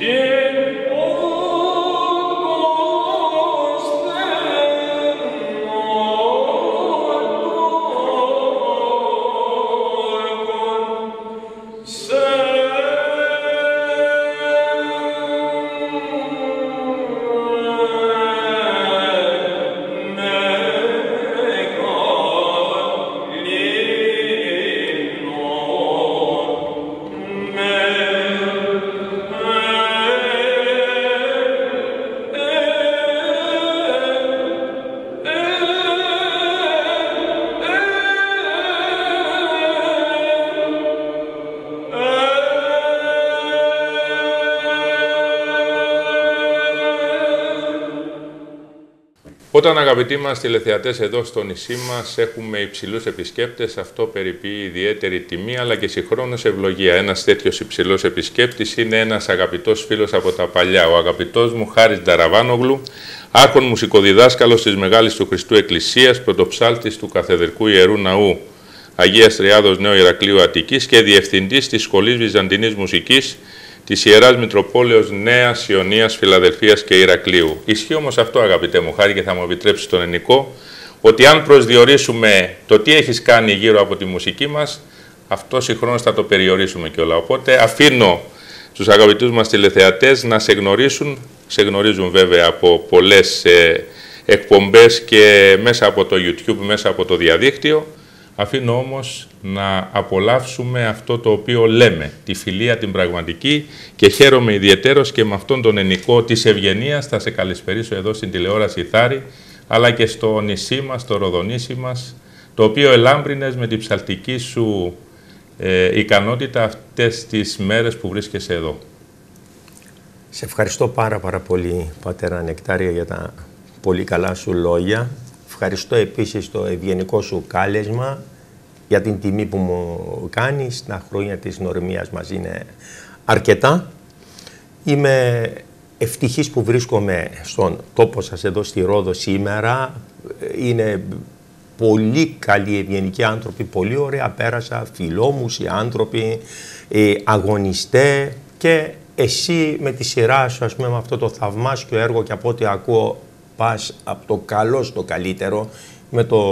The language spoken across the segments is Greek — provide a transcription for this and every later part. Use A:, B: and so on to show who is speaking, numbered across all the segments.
A: Όταν, αγαπητοί μας τηλεθεατές, εδώ στο νησί μας έχουμε υψηλούς επισκέπτες, αυτό περιποιεί ιδιαίτερη τιμή αλλά και συγχρόνως ευλογία. Ένας τέτοιος υψηλός επισκέπτης είναι ένας αγαπητός φίλος από τα παλιά, ο αγαπητός μου Χάρης Νταραβάνογλου, άρχον μουσικοδιδάσκαλος της Μεγάλης του Χριστού Εκκλησίας, πρωτοψάλτης του Καθεδρικού Ιερού Ναού Αγίας Τριάδος Νέου Ηρακλείου Αττικής και διευθυντής της Σχολής Βυζαντινής Μουσικής της Ιεράς Μητροπόλεως Νέας Ιωνίας, Φιλαδελφίας και Ηρακλείου. Ισχύει όμως αυτό, αγαπητέ μου Χάρη, και θα μου επιτρέψει τον Ενικό, ότι αν προσδιορίσουμε το τι έχεις κάνει γύρω από τη μουσική μας, αυτό συγχρόνως θα το περιορίσουμε κιόλα. Οπότε αφήνω τους αγαπητούς μας τηλεθεατές να σε γνωρίσουν. Σε γνωρίζουν βέβαια από πολλές εκπομπές και μέσα από το YouTube, μέσα από το διαδίκτυο. Αφήνω όμως να απολαύσουμε αυτό το οποίο λέμε, τη φιλία την πραγματική, και χαίρομαι ιδιαιτέρως και με αυτόν τον Ενικό της ευγενίας θα σε καλησπερίσω εδώ στην τηλεόραση Θάρη, αλλά και στο νησί μας, το Ροδονήσι μας, το οποίο ελάμπρινες με την ψαλτική σου ικανότητα αυτές τις μέρες που βρίσκεσαι εδώ.
B: Σε ευχαριστώ πάρα πολύ, Πατέρα Νεκτάρια, για τα πολύ καλά σου λόγια. Ευχαριστώ επίσης το ευγενικό σου κάλεσμα για την τιμή που μου κάνεις. Τα χρόνια της γνωριμίας μας είναι αρκετά. Είμαι ευτυχής που βρίσκομαι στον τόπο σας εδώ στη Ρόδο σήμερα. Είναι πολύ καλοί ευγενικοί άνθρωποι, πολύ ωραία πέρασα, φιλόμουσοι άνθρωποι, αγωνιστές, και εσύ με τη σειρά σου, ας πούμε, με αυτό το θαυμάσιο έργο, και από ό,τι ακούω πας από το καλό στο καλύτερο, με το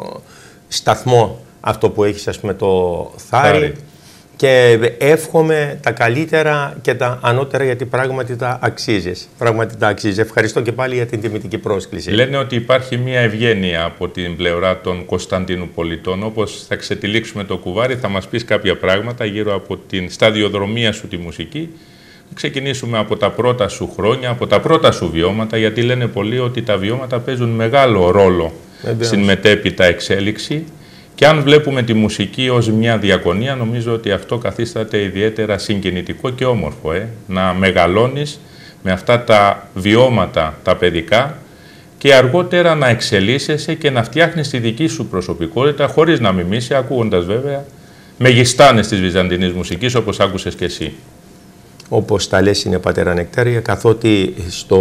B: σταθμό αυτό που έχεις, ας πούμε, το Θάρη, και εύχομαι τα καλύτερα και τα ανώτερα, γιατί πράγματι τα αξίζεις. Πράγματι τα αξίζεις. Ευχαριστώ και πάλι για την τιμητική πρόσκληση.
A: Λένε ότι υπάρχει μια ευγένεια από την πλευρά των Κωνσταντίνου πολιτών. Όπως θα ξετυλίξουμε το κουβάρι, θα μας πεις κάποια πράγματα γύρω από την σταδιοδρομία σου τη μουσική. Ξεκινήσουμε από τα πρώτα σου χρόνια, από τα πρώτα σου βιώματα, γιατί λένε πολλοί ότι τα βιώματα παίζουν μεγάλο ρόλο στην μετέπειτα εξέλιξη. Και αν βλέπουμε τη μουσική ως μια διακονία, νομίζω ότι αυτό καθίσταται ιδιαίτερα συγκινητικό και όμορφο. Να μεγαλώνεις με αυτά τα βιώματα τα παιδικά και αργότερα να εξελίσσεσαι και να φτιάχνεις τη δική σου προσωπικότητα, χωρίς να μιμήσει, ακούγοντας βέβαια μεγιστάνες της βυζαντινής μουσικής, όπως άκουσες και εσύ.
B: Όπως τα λες, είναι, Πατέρα Νεκτάρια, καθότι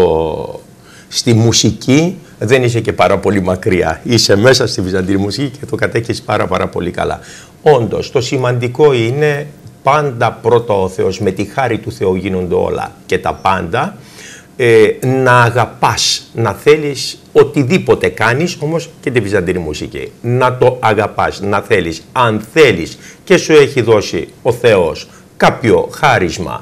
B: στη μουσική δεν είσαι και πάρα πολύ μακριά. Είσαι μέσα στη βυζαντινή μουσική και το κατέχεις πάρα πολύ καλά. Όντως, το σημαντικό είναι πάντα πρώτα ο Θεός, με τη χάρη του Θεού γίνονται όλα και τα πάντα, να αγαπάς, να θέλεις οτιδήποτε κάνεις, όμως και τη βυζαντινή μουσική. Να το αγαπάς, να θέλεις. Αν θέλεις και σου έχει δώσει ο Θεός κάποιο χάρισμα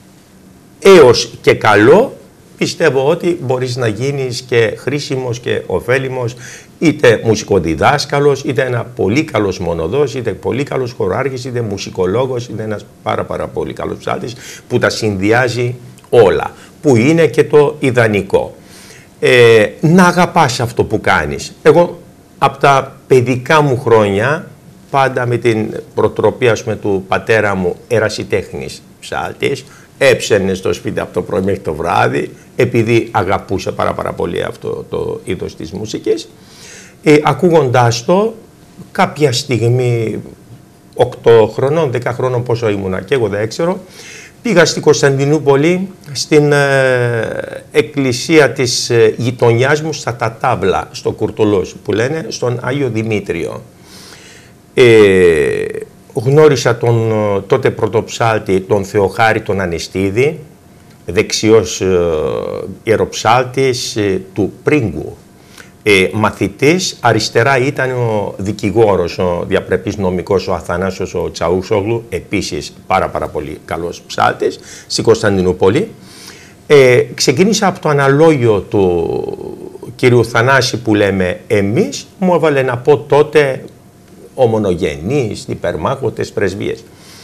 B: έως και καλό, πιστεύω ότι μπορείς να γίνεις και χρήσιμος και ωφέλιμος, είτε μουσικοδιδάσκαλος, είτε ένα πολύ καλός μονοδός, είτε πολύ καλός χοράρχης, είτε μουσικολόγος, είτε ένας πάρα πολύ καλός ψάλτης που τα συνδυάζει όλα, που είναι και το ιδανικό. Να αγαπάς αυτό που κάνεις. Εγώ από τα παιδικά μου χρόνια, πάντα με την προτροπή, ας πούμε, του πατέρα μου, ερασιτέχνης ψάλτης, έψαινε στο σπίτι από το πρωί μέχρι το βράδυ, επειδή αγαπούσε πάρα πολύ αυτό το είδος της μουσικής. Ακούγοντάς το, κάποια στιγμή, 8 χρονών, 10 χρονών, πόσο ήμουνα και εγώ δεν ξέρω, πήγα στην Κωνσταντινούπολη, στην εκκλησία της γειτονιάς μου, στα Τατάβλα, στο Κουρτουλούς, που λένε, στον Άγιο Δημήτριο. Γνώρισα τον τότε πρωτοψάλτη, τον Θεοχάρη τον Ανεστίδη, δεξιός ιεροψάλτης του Πρίγκου. Μαθητής, αριστερά ήταν ο δικηγόρος, ο διαπρεπής νομικός, ο Αθανάσιος ο Τσαούσογλου, επίσης πάρα πολύ καλός ψάλτης, στην Κωνσταντινούπολη. Ξεκίνησα από το αναλόγιο του κύριου Θανάση που λέμε εμείς, μου έβαλε να πω τότε ομονογενείς, υπερμάχωτες, πρεσβείες.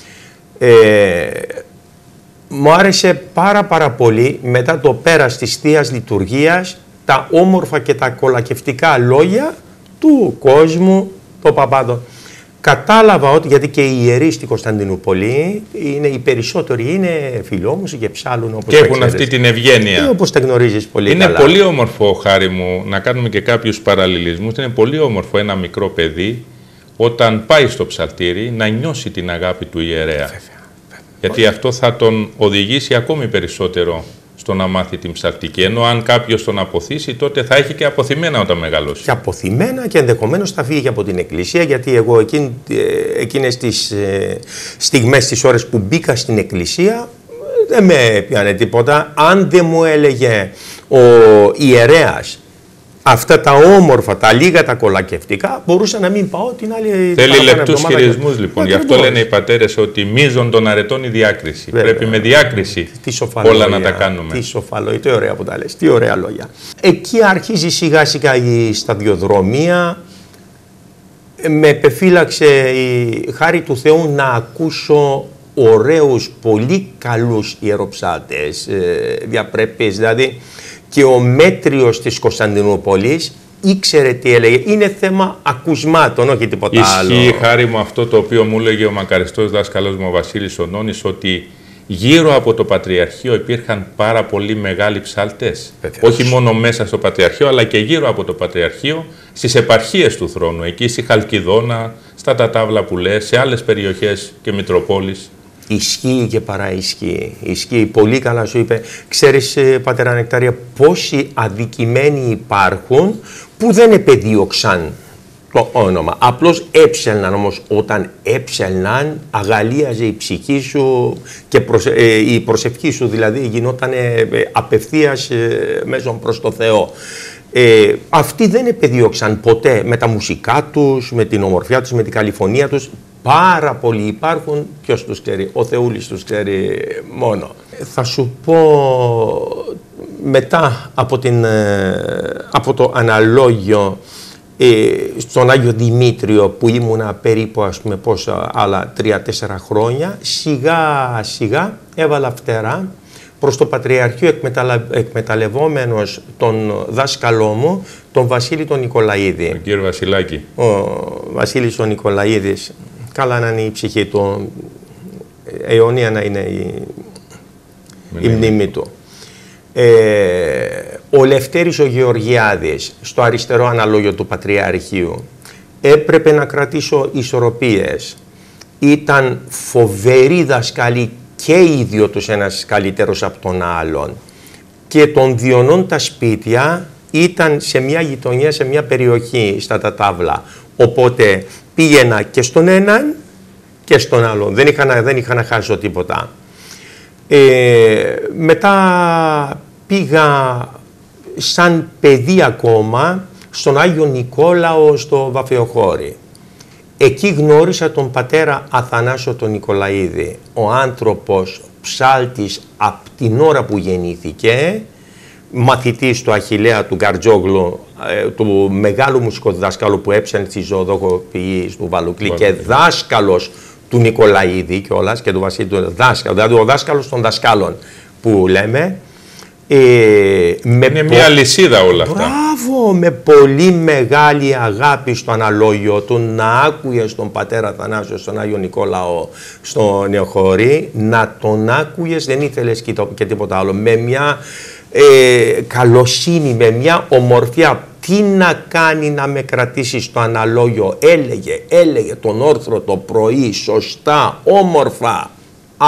B: Μου άρεσε πάρα πολύ μετά το πέρας της Θείας Λειτουργίας τα όμορφα και τα κολακευτικά λόγια του κόσμου, το παπάδο. Κατάλαβα ότι, γιατί και οι ιερείς στην Κωνσταντινούπολη είναι, οι περισσότεροι είναι φιλόμουσοι και ψάλουν όπως
A: και έχουν αυτή την ευγένεια.
B: Όπως τα γνωρίζεις πολύ
A: είναι
B: καλά.
A: Πολύ όμορφο, Χάρη μου, να κάνουμε και κάποιους παραλληλισμούς. Είναι πολύ όμορφο ένα μικρό παιδί όταν πάει στο ψαλτήρι να νιώσει την αγάπη του ιερέα. Γιατί αυτό θα τον οδηγήσει ακόμη περισσότερο στο να μάθει την ψαλτική. Ενώ αν κάποιος τον αποθήσει, τότε θα έχει και αποθυμένα όταν μεγαλώσει. Και
B: αποθυμένα και ενδεχομένως θα φύγει από την εκκλησία, γιατί εγώ εκείνες τις στιγμές, τις ώρες που μπήκα στην εκκλησία, δεν με πιάνε τίποτα. Αν δεν μου έλεγε ο ιερέας αυτά τα όμορφα, τα λίγα τα κολακευτικά, μπορούσα να μην πάω την άλλη.
A: Θέλει λεπτούς χειρισμούς λοιπόν. Γι' αυτό λένε οι πατέρες ότι μείζον των αρετών η διάκριση. Βέβαια. Πρέπει με διάκριση όλα να τα κάνουμε.
B: Τι σοφαλόια, τι ωραία που τα λες, τι ωραία λόγια. Εκεί αρχίζει σιγά σιγά η σταδιοδρομία. Με επεφύλαξε η χάρη του Θεού να ακούσω ωραίους, πολύ καλούς ιεροψάτες, διαπρέπειες, δηλαδή. Και ο μέτριος της Κωνσταντινούπολης ήξερε τι έλεγε. Είναι θέμα ακουσμάτων, όχι τίποτα άλλο.
A: Ισχύει, Χάρη μου, αυτό το οποίο μου έλεγε ο μακαριστός δάσκαλος μου ο Βασίλης ο Νόνης, ότι γύρω από το Πατριαρχείο υπήρχαν πάρα πολύ μεγάλοι ψάλτες. Όχι μόνο μέσα στο Πατριαρχείο, αλλά και γύρω από το Πατριαρχείο, στις επαρχίες του θρόνου. Εκεί στη Χαλκιδόνα, στα Τατάβλα που λες, σε άλλες περιοχές και Μητροπόλεις.
B: Ισχύει και παραισχύει. Ισχύει. Πολύ καλά σου είπε. Ξέρεις, πατέρα Νεκτάρια, πόσοι αδικημένοι υπάρχουν που δεν επεδίωξαν το όνομα. Απλώς έψελναν, όμως όταν έψελναν αγαλίαζε η ψυχή σου και η προσευχή σου δηλαδή γινόταν απευθείας μέσω προς το Θεό. Αυτοί δεν επεδίωξαν ποτέ με τα μουσικά τους, με την ομορφιά τους, με την καλυφωνία τους. Πάρα πολλοί υπάρχουν, ποιος τους ξέρει, ο Θεούλης τους ξέρει μόνο. Θα σου πω μετά από το αναλόγιο στον Άγιο Δημήτριο που ήμουνα περίπου ας πούμε πόσα άλλα 3-4 χρόνια, σιγά σιγά έβαλα φτερά προς το Πατριαρχείο εκμεταλλευόμενος τον δάσκαλό μου, τον Βασίλη τον Νικολαίδη.
A: Τον κύριο Βασιλάκη.
B: Ο Βασίλης ο Νικολαίδης, καλά να είναι η ψυχή του, αιωνία να είναι η μνήμη του. Ο Λευτέρης ο Γεωργιάδης, στο αριστερό αναλόγιο του Πατριαρχείου, έπρεπε να κρατήσω ισορροπίες. Ήταν φοβεροί δασκαλοί και οι δύο τους ένας καλύτερος από τον άλλον. Και των διονών τα σπίτια ήταν σε μια γειτονιά, σε μια περιοχή στα Τατάβλα. Οπότε πήγαινα και στον έναν και στον άλλον. Δεν είχα να χάσω τίποτα. Μετά πήγα σαν παιδί ακόμα στον Άγιο Νικόλαο στο Βαφεοχώρι. Εκεί γνώρισα τον πατέρα Αθανάσιο τον Νικολαίδη. Ο άνθρωπος ψάλτης από την ώρα που γεννήθηκε, μαθητής του Αχιλλέα του Γκαρτζόγλου, του μεγάλου μουσικοδιδασκάλου που έψανε στη ζωοδοχοποιή του Βαλουκλή και δάσκαλος του Νικολαίδη κιόλας και του Βασίλη του δάσκαλου, δηλαδή ο δάσκαλος των δασκάλων που λέμε.
A: Είναι μια λυσίδα όλα αυτά.
B: Μπράβο, με πολύ μεγάλη αγάπη στο αναλόγιο του, να άκουγες τον πατέρα Αθανάσιο στον Άγιο Νικόλαο στο Νεοχώρι, να τον άκουγες, δεν ήθελες και τίποτα άλλο, με μια καλοσύνη, με μια ομορφιά. Τι να κάνει να με κρατήσει στο αναλόγιο, έλεγε τον όρθρο το πρωί, σωστά, όμορφα,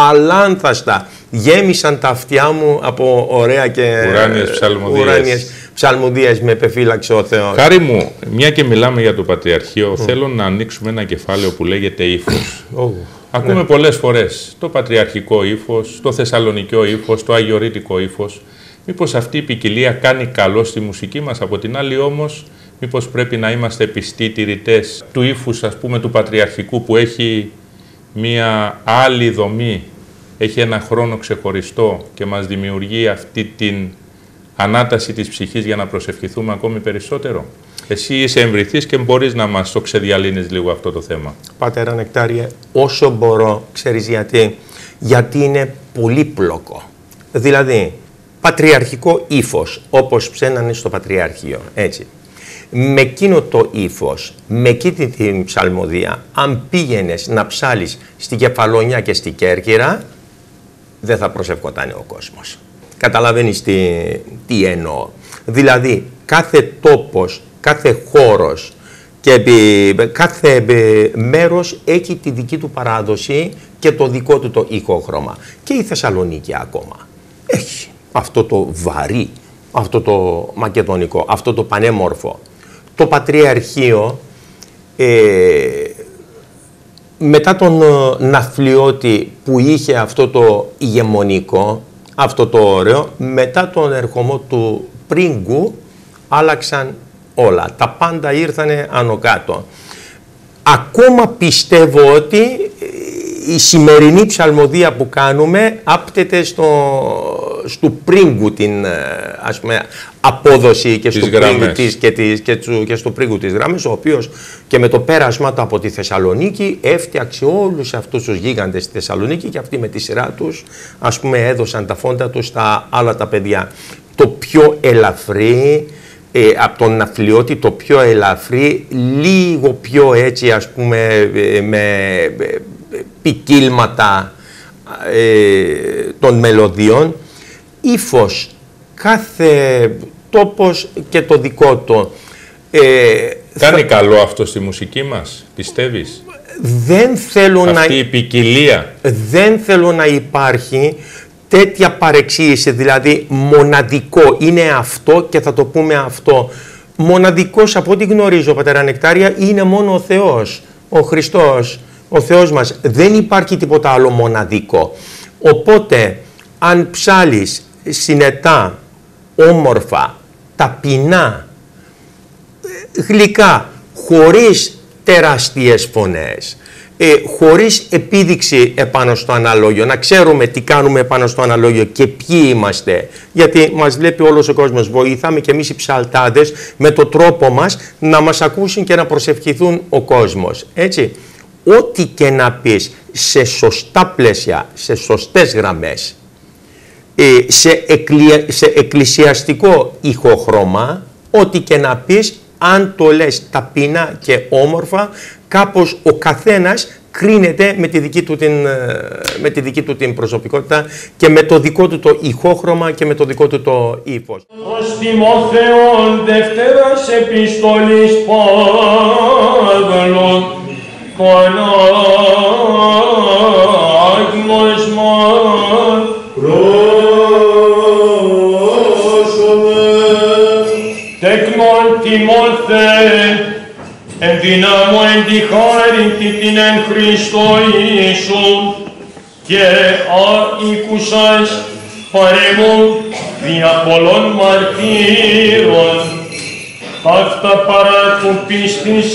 B: αλάνθαστα. Γέμισαν τα αυτιά μου από ωραία και
A: ουράνιες
B: ψαλμουδίες με επεφύλαξε ο Θεός.
A: Χάρη μου, μια και μιλάμε για το Πατριαρχείο, θέλω να ανοίξουμε ένα κεφάλαιο που λέγεται ύφος. Ακούμε πολλές φορές το πατριαρχικό ύφος, το θεσσαλονικιό ύφος, το αγιορείτικο ύφος. Μήπως αυτή η ποικιλία κάνει καλό στη μουσική μας? Από την άλλη όμως, μήπως πρέπει να είμαστε πιστοί τηρητές του ύφους, ας πούμε, του πατριαρχικού, που έχει μία άλλη δομή, έχει ένα χρόνο ξεχωριστό και μας δημιουργεί αυτή την ανάταση της ψυχής για να προσευχηθούμε ακόμη περισσότερο? Εσύ είσαι εμβρηθής και μπορείς να μας το ξεδιαλύνεις λίγο αυτό το θέμα.
B: Πατέρα Νεκτάριε, όσο μπορώ, ξέρεις γιατί? Γιατί είναι πολύπλοκο. Δηλαδή, πατριαρχικό ύφος, όπως ψένανε στο Πατριάρχιο, έτσι. Με εκείνο το ύφος, με εκείνη την ψαλμοδία, αν πήγαινες να ψάλεις στην Κεφαλονιά και στην Κέρκυρα, δεν θα προσευχόταν ο κόσμος. Καταλαβαίνεις τι εννοώ? Δηλαδή, κάθε τόπος, κάθε χώρος και κάθε μέρος έχει τη δική του παράδοση και το δικό του το ηχόχρωμα. Και η Θεσσαλονίκη ακόμα έχει αυτό το βαρύ, αυτό το μακεδονικό, αυτό το πανέμορφο. Το Πατριαρχείο, μετά τον Ναυπλιώτη που είχε αυτό το ηγεμονικό, αυτό το ωραίο, μετά τον ερχομό του Πρίγκου άλλαξαν όλα. Τα πάντα ήρθανε άνω κάτω. Ακόμα πιστεύω ότι η σημερινή ψαλμοδία που κάνουμε άπτεται στου Πρίγκου την, ας πούμε, απόδοση και στο Πρίγκου και στο Πρίγκου της γράμμης, ο οποίος και με το πέρασμα του από τη Θεσσαλονίκη έφτιαξε όλους αυτούς τους γίγαντες στη Θεσσαλονίκη και αυτοί με τη σειρά τους, ας πούμε, έδωσαν τα φόντα τους στα άλλα τα παιδιά. Το πιο ελαφρύ, από τον Ναυπλιώτη, το πιο ελαφρύ, λίγο πιο έτσι, ας πούμε, με ποικίλματα των μελωδιών, ύφος, κάθε τόπος και το δικό του.
A: Κάνει καλό αυτό στη μουσική μας, πιστεύεις?
B: Δεν θέλω
A: αυτή η ποικιλία.
B: Δεν θέλω να υπάρχει τέτοια παρεξήγηση, δηλαδή μοναδικό είναι αυτό και θα το πούμε αυτό. Μοναδικός, από ό,τι γνωρίζω, Πατέρα Νεκτάρια, είναι μόνο ο Θεός, ο Χριστός, ο Θεός μας. Δεν υπάρχει τίποτα άλλο μοναδικό. Οπότε, αν ψάλεις συνετά, όμορφα, ταπεινά, γλυκά, χωρίς τεράστιες φωνές, χωρίς επίδειξη επάνω στο αναλόγιο, να ξέρουμε τι κάνουμε επάνω στο αναλόγιο και ποιοι είμαστε, γιατί μας βλέπει όλος ο κόσμος, βοηθάμε και εμείς οι ψαλτάδες με τον τρόπο μας να μας ακούσουν και να προσευχηθούν ο κόσμος, έτσι. Ό,τι και να πεις σε σωστά πλαίσια, σε σωστές γραμμές, σε εκκλησιαστικό ηχοχρώμα, ό,τι και να πεις, αν το λες ταπεινά και όμορφα, κάπως ο καθένας κρίνεται με τη δική του την προσωπικότητα και με το δικό του το ηχόχρωμα και με το δικό του το ύφος.
C: Προς Τιμόθεον Δευτέρας Επιστολής Παύλου, το ανάγνωσμα τεκνόν Τιμόθε, εν δυνάμω εν τη χάρη την εν Χριστώ Ιησού και αίκουσας παρεμούν δια πολλών μαρτύρων, αυτά παρά του πίστης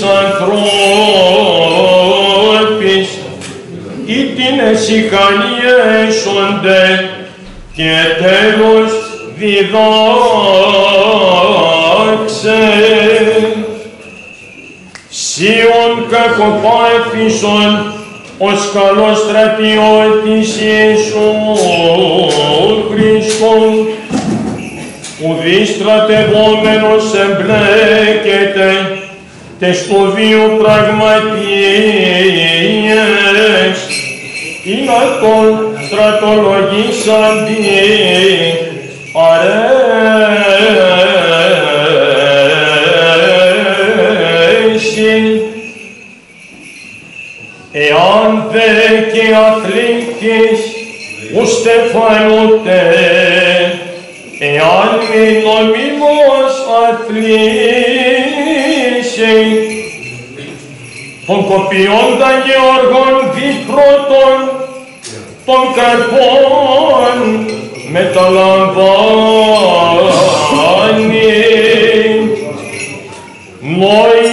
C: ανθρώπης, ή την εσυχανία έσονται και τέλος διδάξε. Σίων κακοπάθησον ως καλός στρατιώτης Ιησού Χριστού, ουδείς στρατευόμενος εμπλέκεται τες του δύο πραγματίες, ή να τον στρατολογήσαντι αρέσιν. Εάν δε και αθλήτης ου στεφανούτε εάν μη νομίμως αθλήσει, των κοπιώντα Γεωργών δι πρώτων των καρπών μεταλαμβάνει. Μόη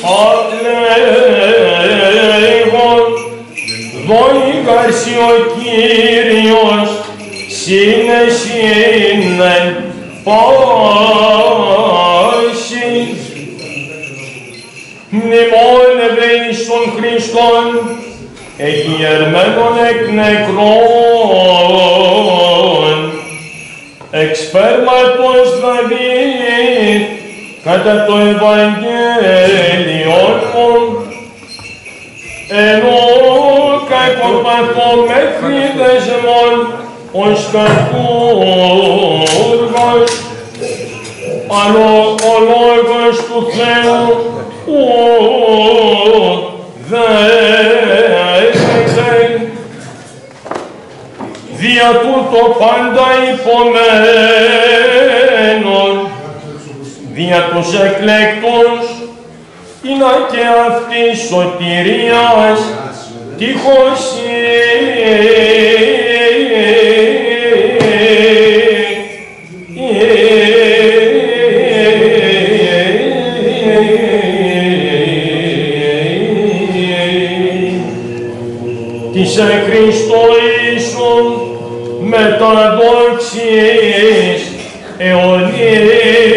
C: αλέγον, δόη γαρσι ο Κύριος, συνεσύνεν πάση. Μνημόνευε εις των Χριστών, εγιερμένων εκ νεκρών, εξ σπέρματος Δαβίδ, κατά το Ευαγγέλιον μου, ενώ κακοπαθώ μέχρι δεσμών ως κακούργος, αλλά ο λόγος του Θεού δέχεται. Δια τούτο πάντα υπομένων, δια τους εκλέκτους, είναι και αυτή σωτηρίας τυχωσή. Της εν Χριστώ Ιησού μεταδόξης αιωνίου.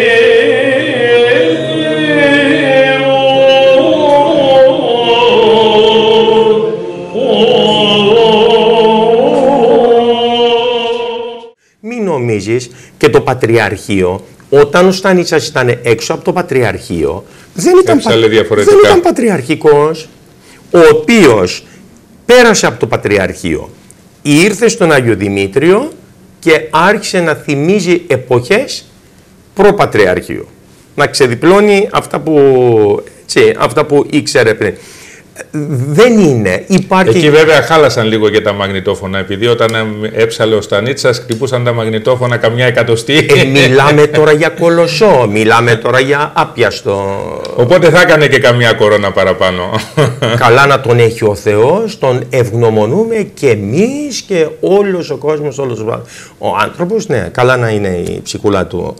B: Μην νομίζεις και το Πατριαρχείο, όταν ο Στανίτσας ήταν έξω από το Πατριαρχείο, δεν ήταν πατριαρχικός, ο οποίος πέρασε από το Πατριαρχείο, ήρθε στον Άγιο Δημήτριο και άρχισε να θυμίζει εποχές προπατριαρχείου. Να ξεδιπλώνει αυτά που ήξερε πριν. Δεν είναι. Υπάρχει...
A: Εκεί βέβαια χάλασαν λίγο και τα μαγνητόφωνα, επειδή όταν έψαλε ο Στανίτσας χτυπούσαν τα μαγνητόφωνα καμιά εκατοστή.
B: Μιλάμε τώρα για κολοσσό, μιλάμε τώρα για άπιαστο. Οπότε
A: θα έκανε και καμιά κορώνα παραπάνω.
B: Καλά να τον έχει ο Θεός, τον ευγνωμονούμε και εμείς και όλος ο κόσμος, ο άνθρωπος, ναι, καλά να είναι η ψυχούλα του.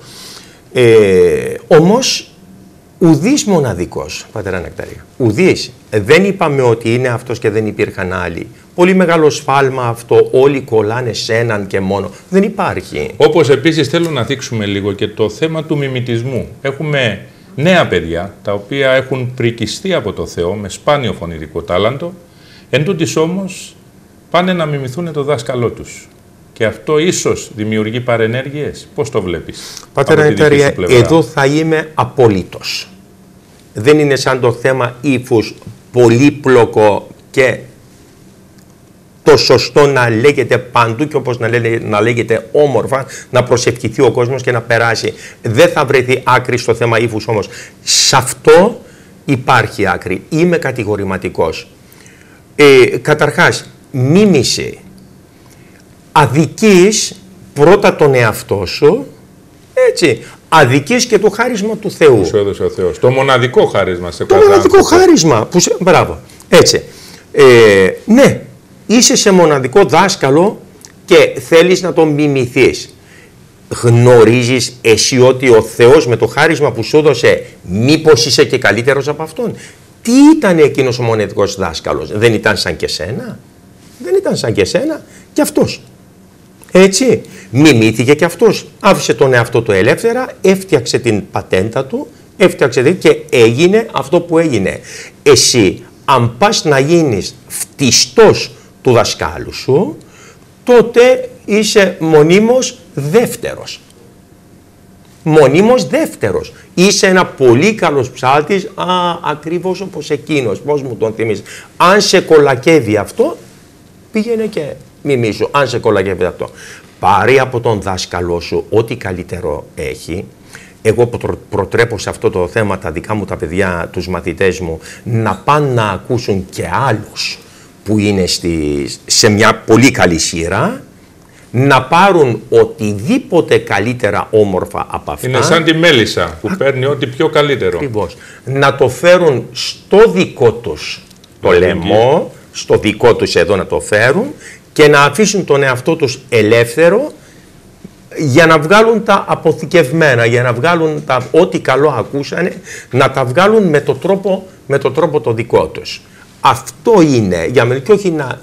B: Όμως, ουδής μοναδικός, πατέρα Νεκταρία. Ουδής. Δεν είπαμε ότι είναι αυτός και δεν υπήρχαν άλλοι. Πολύ μεγάλο σφάλμα αυτό. Όλοι κολλάνε σε έναν και μόνο. Δεν υπάρχει.
A: Όπως επίσης θέλω να δείξουμε λίγο και το θέμα του μιμητισμού. Έχουμε νέα παιδιά τα οποία έχουν πρικιστεί από το Θεό με σπάνιο φωνητικό τάλαντο. Εν τούτοις όμως πάνε να μιμηθούν το δάσκαλό τους. Και αυτό ίσως δημιουργεί παρενέργειες. Πώς το βλέπεις?
B: Πατέρα Νεκταρία, εδώ θα είμαι απόλυτος. Δεν είναι σαν το θέμα ύφους πολύπλοκο και το σωστό να λέγεται παντού και όπως να λέγεται όμορφα, να προσευχηθεί ο κόσμος και να περάσει. Δεν θα βρεθεί άκρη στο θέμα ύφους όμως. Σε αυτό υπάρχει άκρη. Είμαι κατηγορηματικός. Καταρχάς, μίμηση. Αδικείς πρώτα τον εαυτό σου, έτσι, αδικείς και το χάρισμα του Θεού.
A: Που σου έδωσε ο Θεός. Το μοναδικό χάρισμα σε
B: κάθε άνθρωπο. Το μοναδικό χάρισμα. Μπράβο. Έτσι. Ναι, είσαι σε μοναδικό δάσκαλο και θέλεις να τον μιμηθείς. Γνωρίζεις εσύ ότι ο Θεός με το χάρισμα που σου έδωσε, μήπως είσαι και καλύτερος από Αυτόν? Τι ήταν εκείνος ο μοναδικός δάσκαλος? Δεν ήταν σαν και σένα? Δεν ήταν σαν και σένα και αυτός. Έτσι, μιμήθηκε και αυτός. Άφησε τον εαυτό του ελεύθερα, έφτιαξε την πατέντα του, έφτιαξε και έγινε αυτό που έγινε. Εσύ, αν πας να γίνεις φτιστός του δασκάλου σου, τότε είσαι μονίμως δεύτερος. Μονίμως δεύτερος. Είσαι ένα πολύ καλός ψάλτης, ακριβώς όπως εκείνος, πώς μου τον θυμίζεις. Αν σε κολακεύει αυτό, πήγαινε και μιμήσου. Αν σε κολακεύει αυτό, πάρει από τον δάσκαλό σου ό,τι καλύτερο έχει. Εγώ προτρέπω σε αυτό το θέμα τα δικά μου τα παιδιά, τους μαθητές μου, να πάνε να ακούσουν και άλλους που είναι σε μια πολύ καλή σειρά, να πάρουν οτιδήποτε καλύτερα όμορφα από αυτά.
A: Είναι σαν τη μέλισσα που παίρνει ό,τι πιο καλύτερο.
B: Ακριβώς. Να το φέρουν στο δικό τους το λαιμό, στο δικό τους εδώ να το φέρουν και να αφήσουν τον εαυτό τους ελεύθερο για να βγάλουν τα αποθηκευμένα, για να βγάλουν ό,τι καλό ακούσανε, να τα βγάλουν με το τρόπο το δικό τους. Αυτό είναι για μένα, και όχι να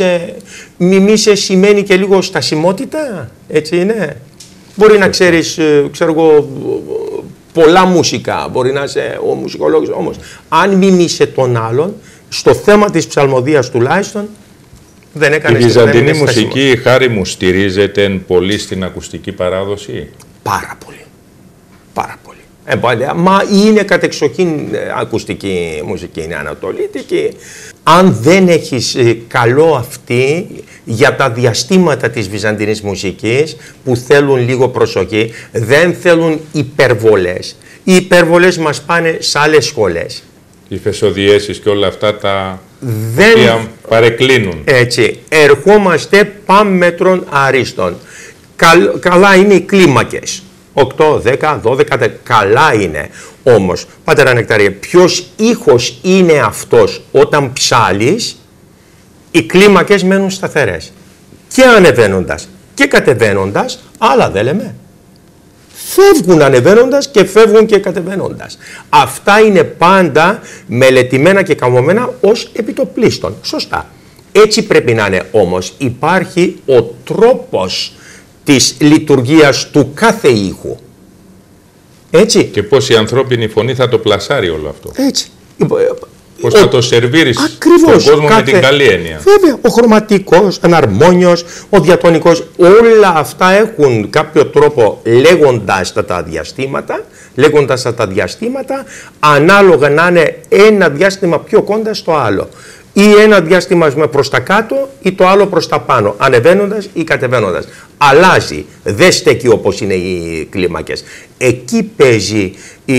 B: μιμήσε σημαίνει και λίγο στασιμότητα, έτσι είναι. Μπορεί να ξέρεις, ξέρω εγώ, πολλά μουσικά, μπορεί να είσαι ο μουσικολόγος, όμως αν μιμήσε τον άλλον, στο θέμα της ψαλμοδίας τουλάχιστον, δεν έκανε.
A: Η βυζαντινή μουσική, Χάρη μου, στηρίζεται πολύ στην ακουστική παράδοση.
B: Πάρα πολύ. Πάρα πολύ. Μα είναι κατεξοχήν ακουστική μουσική, είναι ανατολίτικη. Αν δεν έχεις καλό αυτή για τα διαστήματα της βυζαντινής μουσικής που θέλουν λίγο προσοχή, δεν θέλουν υπερβολές. Οι υπερβολές μας πάνε σε άλλες σχολές.
A: Οι φεσοδιέσεις και όλα αυτά τα οποία παρεκκλίνουν.
B: Έτσι, ερχόμαστε πάμετρων αρίστων. Καλά είναι οι κλίμακες. 8, 10, 12, καλά είναι. Όμως, Πατέρα Νεκταρία, ποιος ήχος είναι αυτός όταν ψάλεις, οι κλίμακες μένουν σταθερές. Και ανεβαίνοντας και κατεβαίνοντας, άλλα δεν λέμε. Φεύγουν ανεβαίνοντας και φεύγουν και κατεβαίνοντας. Αυτά είναι πάντα μελετημένα και καμωμένα ως επιτοπλίστων. Σωστά. Έτσι πρέπει να είναι, όμως υπάρχει ο τρόπος της λειτουργίας του κάθε ήχου. Έτσι.
A: Και πώς η ανθρώπινη φωνή θα το πλασάρει όλο αυτό.
B: Έτσι.
A: Πώς θα το σερβίρεις στον κόσμο με την καλή έννοια.
B: Βέβαια, ο χρωματικός, αναρμόνιος, ο διατονικός, όλα αυτά έχουν κάποιο τρόπο λέγοντας τα διαστήματα, ανάλογα να είναι ένα διάστημα πιο κοντά στο άλλο. Ή ένα διάστημα προς τα κάτω ή το άλλο προς τα πάνω, ανεβαίνοντας ή κατεβαίνοντας. Αλλάζει, δεν στέκει όπως είναι οι κλίμακες. Εκεί παίζει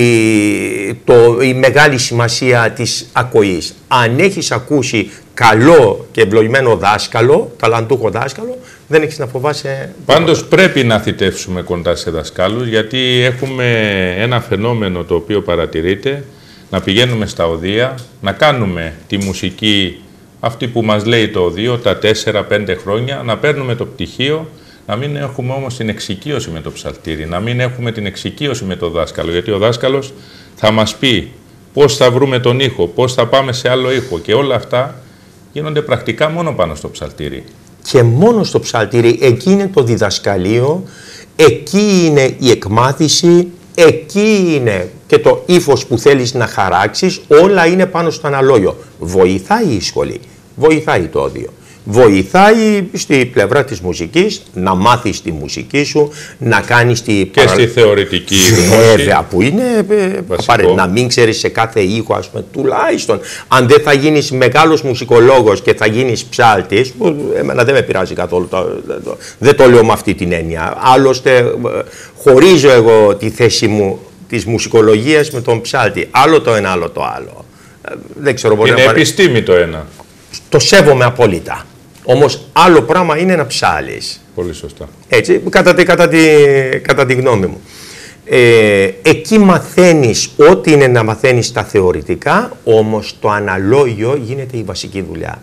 B: η μεγάλη σημασία της ακοής. Αν έχεις ακούσει καλό και ευλογημένο δάσκαλο, ταλαντούχο δάσκαλο, δεν έχεις να φοβάσαι.
A: Πάντως πρέπει να θητεύσουμε κοντά σε δασκάλους, γιατί έχουμε ένα φαινόμενο το οποίο παρατηρείται, να πηγαίνουμε στα οδεία, να κάνουμε τη μουσική αυτή που μας λέει το οδείο τα 4-5 χρόνια, να παίρνουμε το πτυχίο, να μην έχουμε όμως την εξοικείωση με το ψαλτήρι, να μην έχουμε την εξοικείωση με το δάσκαλο, γιατί ο δάσκαλος θα μας πει πώς θα βρούμε τον ήχο, πώς θα πάμε σε άλλο ήχο και όλα αυτά γίνονται πρακτικά μόνο πάνω στο ψαλτήρι.
B: Και μόνο στο ψαλτήρι, εκεί είναι το διδασκαλείο, εκεί είναι η εκμάθηση, εκεί είναι και το ύφος που θέλεις να χαράξεις, όλα είναι πάνω στο αναλόγιο. Βοηθάει η σχολή, βοηθάει το όδιο. Βοηθάει στη πλευρά της μουσικής να μάθεις τη μουσική σου, να κάνεις τη...
A: Και στη θεωρητική
B: βέβαια, που είναι να μην ξέρεις σε κάθε ήχο, ας πούμε, τουλάχιστον. Αν δεν θα γίνεις μεγάλος μουσικολόγος και θα γίνεις ψάλτης, εμένα δεν με πειράζει καθόλου, δεν το λέω με αυτή την έννοια. Άλλωστε, χωρίζω εγώ τη θέση μου της μουσικολογίας με τον ψάλτη. Άλλο το ένα, άλλο το άλλο. Δεν ξέρω, μπορεί
A: είναι επιστήμη το ένα.
B: Το σέβομαι απόλυτα. Όμως άλλο πράγμα είναι να ψάλεις.
A: Πολύ σωστά.
B: Έτσι, κατά τη γνώμη μου. Εκεί μαθαίνεις ό,τι είναι να μαθαίνεις τα θεωρητικά, όμως το αναλόγιο γίνεται η βασική δουλειά.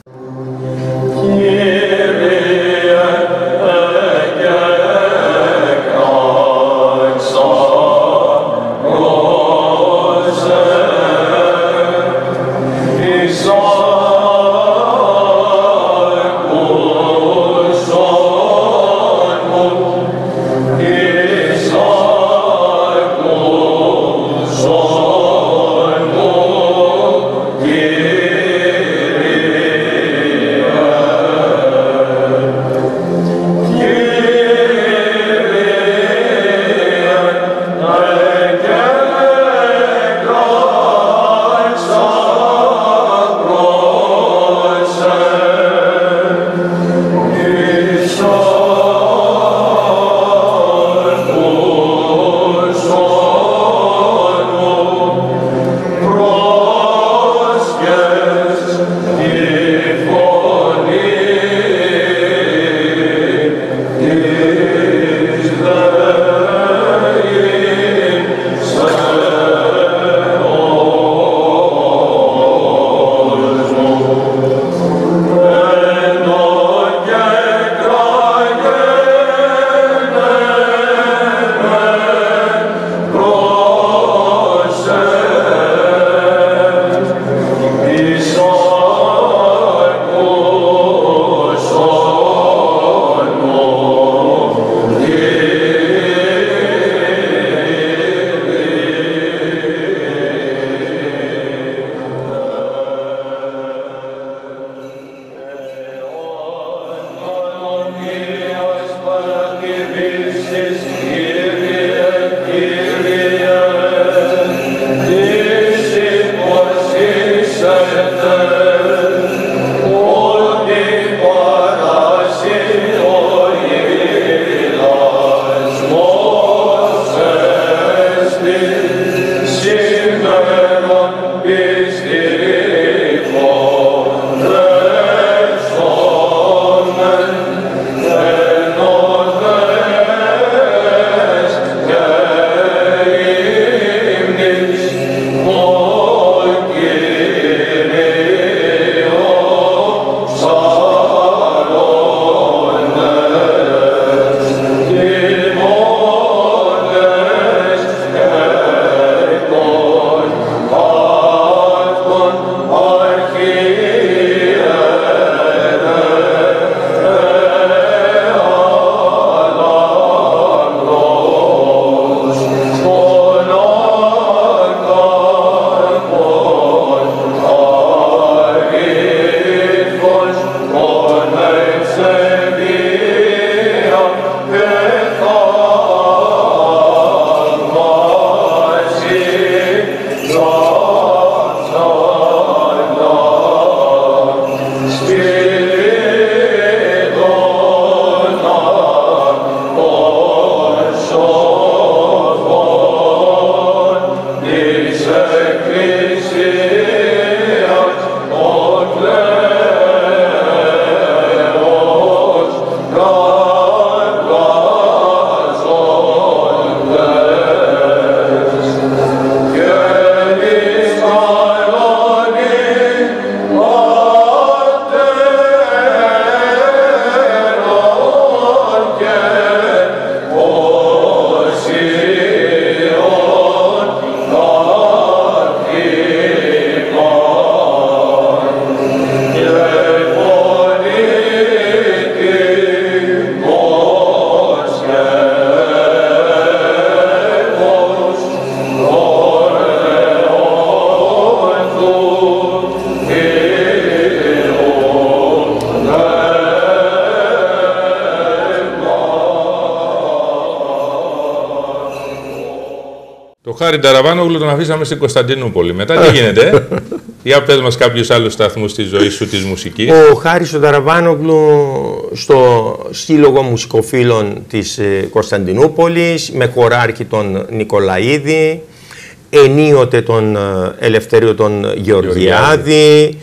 A: Το Χάρη Ταραβάνογλου τον αφήσαμε στην Κωνσταντινούπολη. Μετά τι γίνεται, για πες μας κάποιους άλλους σταθμούς της ζωής σου της μουσικής.
B: Ο Χάρης ο Ταραβάνογλου στο Σύλλογο Μουσικοφίλων της Κωνσταντινούπολης, με χωράρχη τον Νικολαίδη, ενίοτε τον Ελευθέριο τον Γεωργιάδη,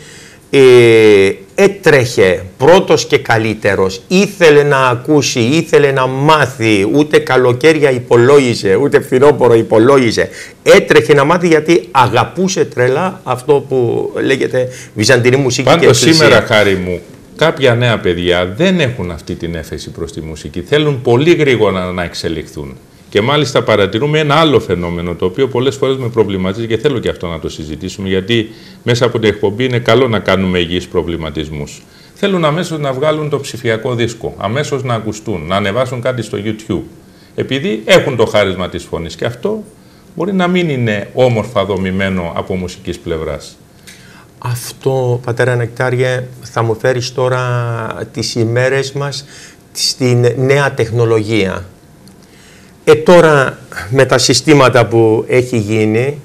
B: έτρεχε πρώτος και καλύτερος, ήθελε να ακούσει, ήθελε να μάθει, ούτε καλοκαίρια υπολόγιζε, ούτε φθινόπωρο υπολόγιζε, έτρεχε να μάθει γιατί αγαπούσε τρελά αυτό που λέγεται βυζαντινή μουσική.
A: Πάντως σήμερα, Χάρη μου, κάποια νέα παιδιά δεν έχουν αυτή την έφεση προς τη μουσική, θέλουν πολύ γρήγορα να εξελιχθούν. Και μάλιστα παρατηρούμε ένα άλλο φαινόμενο, το οποίο πολλές φορές με προβληματίζει και θέλω και αυτό να το συζητήσουμε, γιατί μέσα από την εκπομπή είναι καλό να κάνουμε υγιείς προβληματισμούς. Θέλουν αμέσως να βγάλουν το ψηφιακό δίσκο, αμέσως να ακουστούν, να ανεβάσουν κάτι στο YouTube, επειδή έχουν το χάρισμα της φωνής και αυτό μπορεί να μην είναι όμορφα δομημένο από μουσικής πλευράς.
B: Αυτό, πατέρα Νεκτάριε, θα μου φέρεις τώρα τις ημέρες μας στην νέα τεχνολογία. Τώρα με τα συστήματα που έχει γίνει,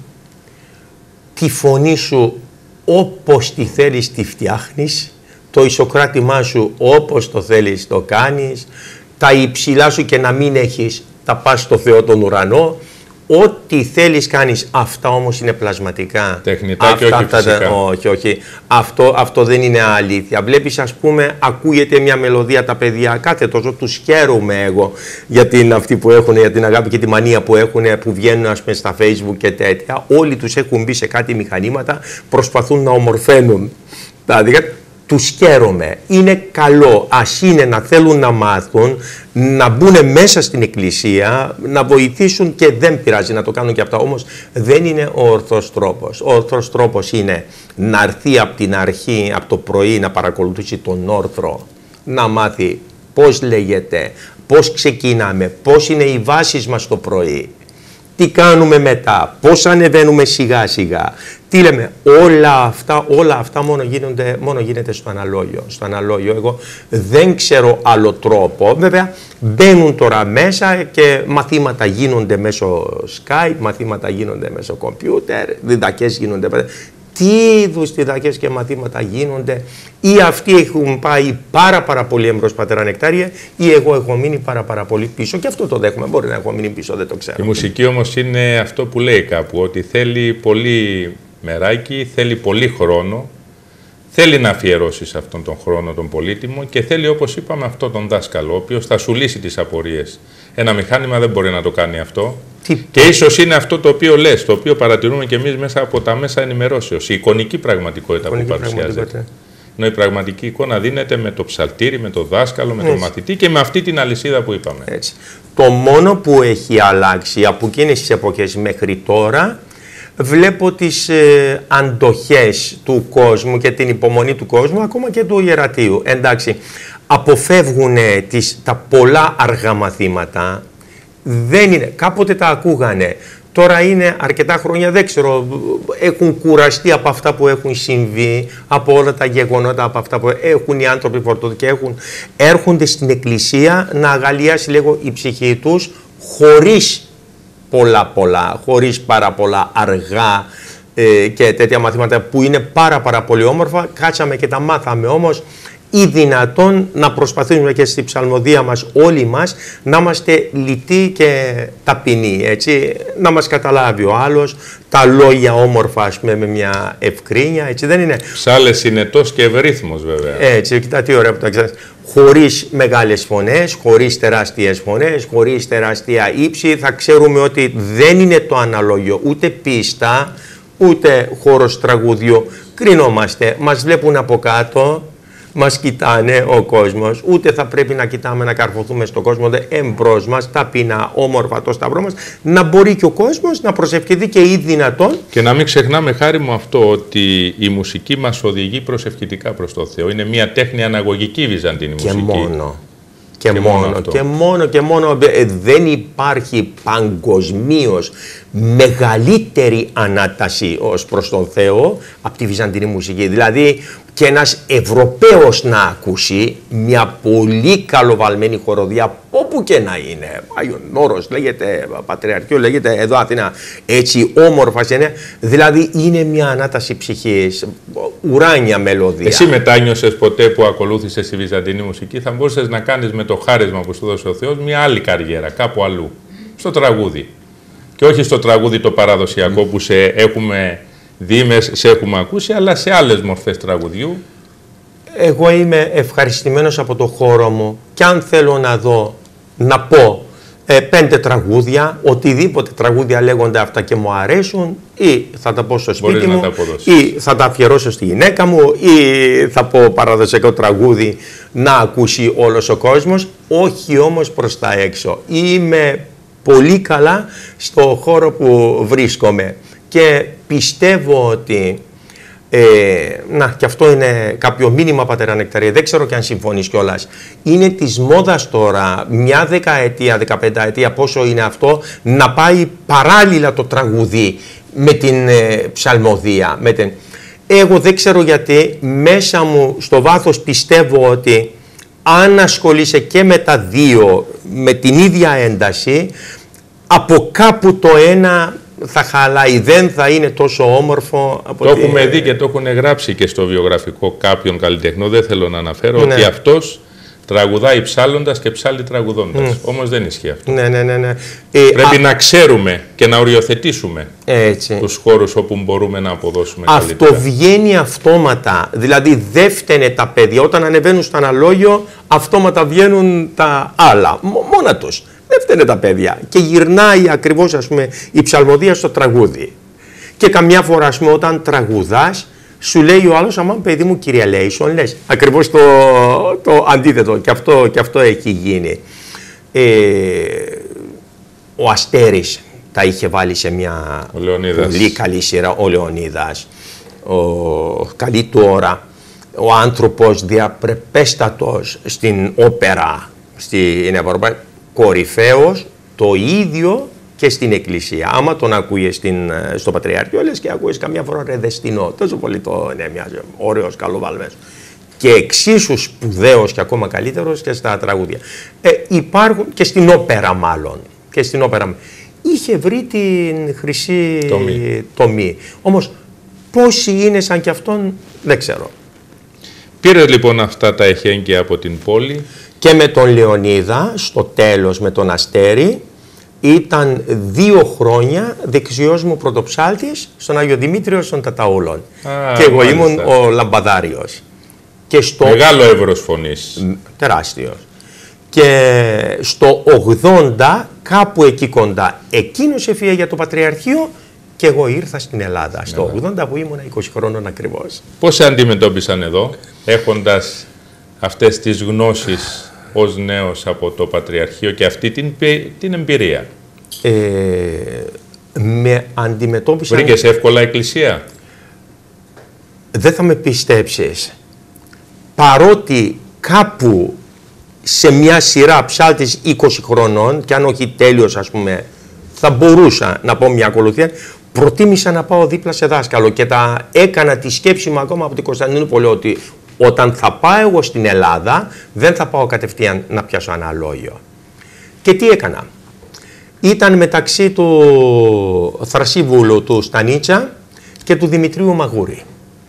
B: τη φωνή σου όπως τη θέλεις τη φτιάχνεις, το ισοκράτημά σου όπως το θέλεις το κάνεις, τα υψηλά σου και να μην έχεις, τα πας στο Θεό τον ουρανό, ό,τι θέλεις κάνεις. Αυτά όμως είναι πλασματικά.
A: Τεχνητά και όχι φυσικά.
B: Όχι. Αυτό δεν είναι αλήθεια. Βλέπεις, ας πούμε, ακούγεται μια μελωδία, τα παιδιά κάθε τόσο τους χαίρομαι εγώ για την αυτή που έχουν, για την αγάπη και τη μανία που έχουν, που βγαίνουν, ας πούμε, στα Facebook και τέτοια. Όλοι τους έχουν μπει σε κάτι μηχανήματα, προσπαθούν να ομορφαίνουν τα δικά. Τους χαίρομαι. Είναι καλό. Ας είναι να θέλουν να μάθουν, να μπουν μέσα στην εκκλησία, να βοηθήσουν και δεν πειράζει να το κάνουν και αυτά. Όμως δεν είναι ο ορθός τρόπος. Ο ορθός τρόπος είναι να έρθει από την αρχή, από το πρωί, να παρακολουθήσει τον όρθρο, να μάθει πώς λέγεται, πώς ξεκινάμε, πώς είναι οι βάσεις μας το πρωί. Τι κάνουμε μετά, πώς ανεβαίνουμε σιγά σιγά, τι λέμε, όλα αυτά μόνο γίνεται στο αναλόγιο. Εγώ δεν ξέρω άλλο τρόπο. Βέβαια μπαίνουν τώρα μέσα και μαθήματα γίνονται μέσω Skype, μαθήματα γίνονται μέσω κομπιούτερ, διδακές γίνονται. Τι είδους διδακές και μαθήματα γίνονται, ή αυτοί έχουν πάει πάρα πολύ εμπρός, πατέρα Νεκτάριε, ή εγώ έχω μείνει πάρα πολύ πίσω, και αυτό το δέχομαι, μπορεί να έχω μείνει πίσω, δεν το ξέρω.
A: Η μουσική όμως είναι αυτό που λέει κάπου, ότι θέλει πολύ μεράκι, θέλει πολύ χρόνο, θέλει να αφιερώσεις αυτόν τον χρόνο τον πολύτιμο και θέλει, όπως είπαμε, αυτόν τον δάσκαλο, ο οποίος θα σου λύσει τις απορίες. Ένα μηχάνημα δεν μπορεί να το κάνει αυτό. Και ίσως είναι αυτό το οποίο λες, το οποίο παρατηρούμε και εμείς μέσα από τα μέσα ενημερώσεως, η εικονική πραγματικότητα που παρουσιάζεται. Ενώ η πραγματική εικόνα δίνεται με το ψαλτήρι, με το δάσκαλο, με τον μαθητή και με αυτή την αλυσίδα που είπαμε.
B: Έτσι. Το μόνο που έχει αλλάξει από εκείνες τις εποχές μέχρι τώρα, βλέπω τις αντοχές του κόσμου και την υπομονή του κόσμου, ακόμα και του ιερατείου. Εντάξει, αποφεύγουν τα πολλά αργά μαθήματα. Δεν είναι. Κάποτε τα ακούγανε. Τώρα είναι αρκετά χρόνια, δεν ξέρω, έχουν κουραστεί από αυτά που έχουν συμβεί, από όλα τα γεγονότα, από αυτά που έχουν οι άνθρωποι φορτωθεί και έρχονται στην εκκλησία να αγαλιάσει λίγο η ψυχή τους, χωρίς χωρίς πάρα πολλά αργά και τέτοια μαθήματα που είναι πάρα πολύ όμορφα. Κάτσαμε και τα μάθαμε όμως, ή δυνατόν να προσπαθήσουμε και στη ψαλμοδία μας όλοι μας να είμαστε λιτοί και ταπεινοί, έτσι, να μας καταλάβει ο άλλος, τα λόγια όμορφα, ας πούμε, με μια ευκρίνεια, έτσι δεν είναι.
A: Ψάλε συνετός και ευρύθμος βέβαια.
B: Έτσι, κοιτά τι ωραία που τα ξέρεις. Χωρίς μεγάλες φωνές, χωρίς τεράστιες φωνές, χωρίς τεράστια ύψη, θα ξέρουμε ότι δεν είναι το αναλόγιο ούτε πίστα, ούτε χώρος τραγουδιού. Κρινόμαστε, μας βλέπουν από κάτω, μας κοιτάνε ο κόσμος, ούτε θα πρέπει να κοιτάμε να καρφωθούμε στον κόσμο, εμπρός μας, ταπεινά, όμορφα το σταυρό μας, να μπορεί και ο κόσμος να προσευχηθεί και ή δυνατόν.
A: Και να μην ξεχνάμε, Χάρη μου, αυτό ότι η μουσική μας οδηγεί προσευχητικά προς το Θεό. Είναι μια τέχνη αναγωγική βυζαντινή μουσική.
B: Και μόνο. Δεν υπάρχει παγκοσμίως μεγαλύτερη ανάταση ως προς τον Θεό από τη βυζαντινή μουσική. Δηλαδή και ένας Ευρωπαίος να ακούσει μια πολύ καλοβαλμένη χοροδία, όπου και να είναι, Άγιον Όρος λέγεται, Πατριαρχείο λέγεται, εδώ Αθήνα, έτσι όμορφα είναι, δηλαδή είναι μια ανάταση ψυχής, ουράνια μελωδία.
A: Εσύ μετάνιωσες ποτέ που ακολούθησες τη βυζαντινή μουσική, θα μπορούσες να κάνεις με το χάρισμα που σου δώσε ο Θεός μια άλλη καριέρα, κάπου αλλού, στο τραγούδι. Και όχι στο τραγούδι το παραδοσιακό που σε έχουμε δει, σε έχουμε ακούσει, αλλά σε άλλες μορφές τραγουδιού.
B: Εγώ είμαι ευχαριστημένος από το χώρο μου και αν θέλω να δω, να πω 5 τραγούδια, οτιδήποτε τραγούδια λέγονται αυτά και μου αρέσουν, ή θα τα πω στο σπίτι μου, ή θα τα αφιερώσω στη γυναίκα μου, ή θα πω παραδοσιακό τραγούδι να ακούσει όλος ο κόσμος, όχι όμως προς τα έξω. Είμαι πολύ καλά στο χώρο που βρίσκομαι και πιστεύω ότι και αυτό είναι κάποιο μήνυμα, πατέρα Νεκταρία, δεν ξέρω και αν συμφωνείς κιόλας. Είναι της μόδας τώρα, μια 10ετία, 15ετία, πόσο είναι αυτό, να πάει παράλληλα το τραγουδί με την ψαλμοδία. Εγώ δεν ξέρω γιατί, μέσα μου στο βάθος πιστεύω ότι αν ασχολείσαι και με τα δύο με την ίδια ένταση, από κάπου το ένα θα χαλάει, δεν θα είναι τόσο όμορφο.
A: Το έχουμε δει και το έχουν γράψει και στο βιογραφικό κάποιον καλλιτεχνό, δεν θέλω να αναφέρω, ότι αυτός τραγουδάει ψάλλοντας και ψάλλει τραγουδώντας. Όμως δεν ισχύει αυτό.
B: Ναι.
A: Πρέπει να ξέρουμε και να οριοθετήσουμε τους χώρους όπου μπορούμε να αποδώσουμε καλύτερα.
B: Αυτό βγαίνει αυτόματα, δηλαδή δεν φταίνε τα παιδιά. Όταν ανεβαίνουν στο αναλόγιο, αυτόματα βγαίνουν τα άλλα, μόνα τους. Δεν φταίνε τα παιδιά. Και γυρνάει ακριβώς, ας πούμε, η ψαλμοδία στο τραγούδι. Και καμιά φορά, ας πούμε, όταν τραγουδάς, σου λέει ο άλλος, αμά παιδί μου, κυριαλέησον, λες. Ακριβώς το αντίθετο. Και αυτό έχει γίνει. Ο Αστέρης τα είχε βάλει σε μια πολύ καλή σειρά, ο Λεωνίδας. Καλή του ώρα. Ο άνθρωπος διαπρεπέστατος στην όπερα, στην Ευρωπαϊκή, κορυφαίος, το ίδιο και στην εκκλησία. Άμα τον ακούγες στο Πατριαρχείο, λες και ακούγες καμιά φορά ρεδεστινό. Τόσο πολύ το μοιάζει, ωραίος, καλοβαλμένος. Και εξίσου σπουδαίος και ακόμα καλύτερος και στα τραγούδια. Υπάρχουν και στην όπερα μάλλον. Και στην όπερα. Είχε βρει την χρυσή τομή. Όμως πόσοι είναι σαν κι αυτόν δεν ξέρω.
A: Πήρε λοιπόν αυτά τα εχέγγυα από την πόλη.
B: Και με τον Λεωνίδα, στο τέλος με τον Αστέρη, ήταν 2 χρόνια δεξιός μου πρωτοψάλτης στον Άγιο Δημήτριο των Ταταούλων. Και εγώ ήμουν ο λαμπαδάριος. Και
A: μεγάλο εύρος φωνής.
B: Τεράστιος. Και στο 80, κάπου εκεί κοντά, εκείνος έφυγε για το Πατριαρχείο και εγώ ήρθα στην Ελλάδα. Στο 80 που ήμουν 20 χρόνων ακριβώς.
A: Πώς σε αντιμετώπισαν εδώ, έχοντας αυτές τις γνώσεις ως νέος από το Πατριαρχείο και αυτή την εμπειρία?
B: Με αντιμετώπισαν...
A: Βρήκες εύκολα εκκλησία?
B: Δεν θα με πιστέψεις. Παρότι κάπου σε μια σειρά ψάλτης 20 χρονών, και αν όχι τέλειος, ας πούμε, θα μπορούσα να πω μια ακολουθία, προτίμησα να πάω δίπλα σε δάσκαλο και τα έκανα τη σκέψη μου ακόμα από την Κωνσταντινούπολη ότι όταν θα πάω εγώ στην Ελλάδα, δεν θα πάω κατευθείαν να πιάσω αναλόγιο. Και τι έκανα? Ήταν μεταξύ του Θρασίβουλου του Στανίτσα και του Δημητρίου Μαγούρη.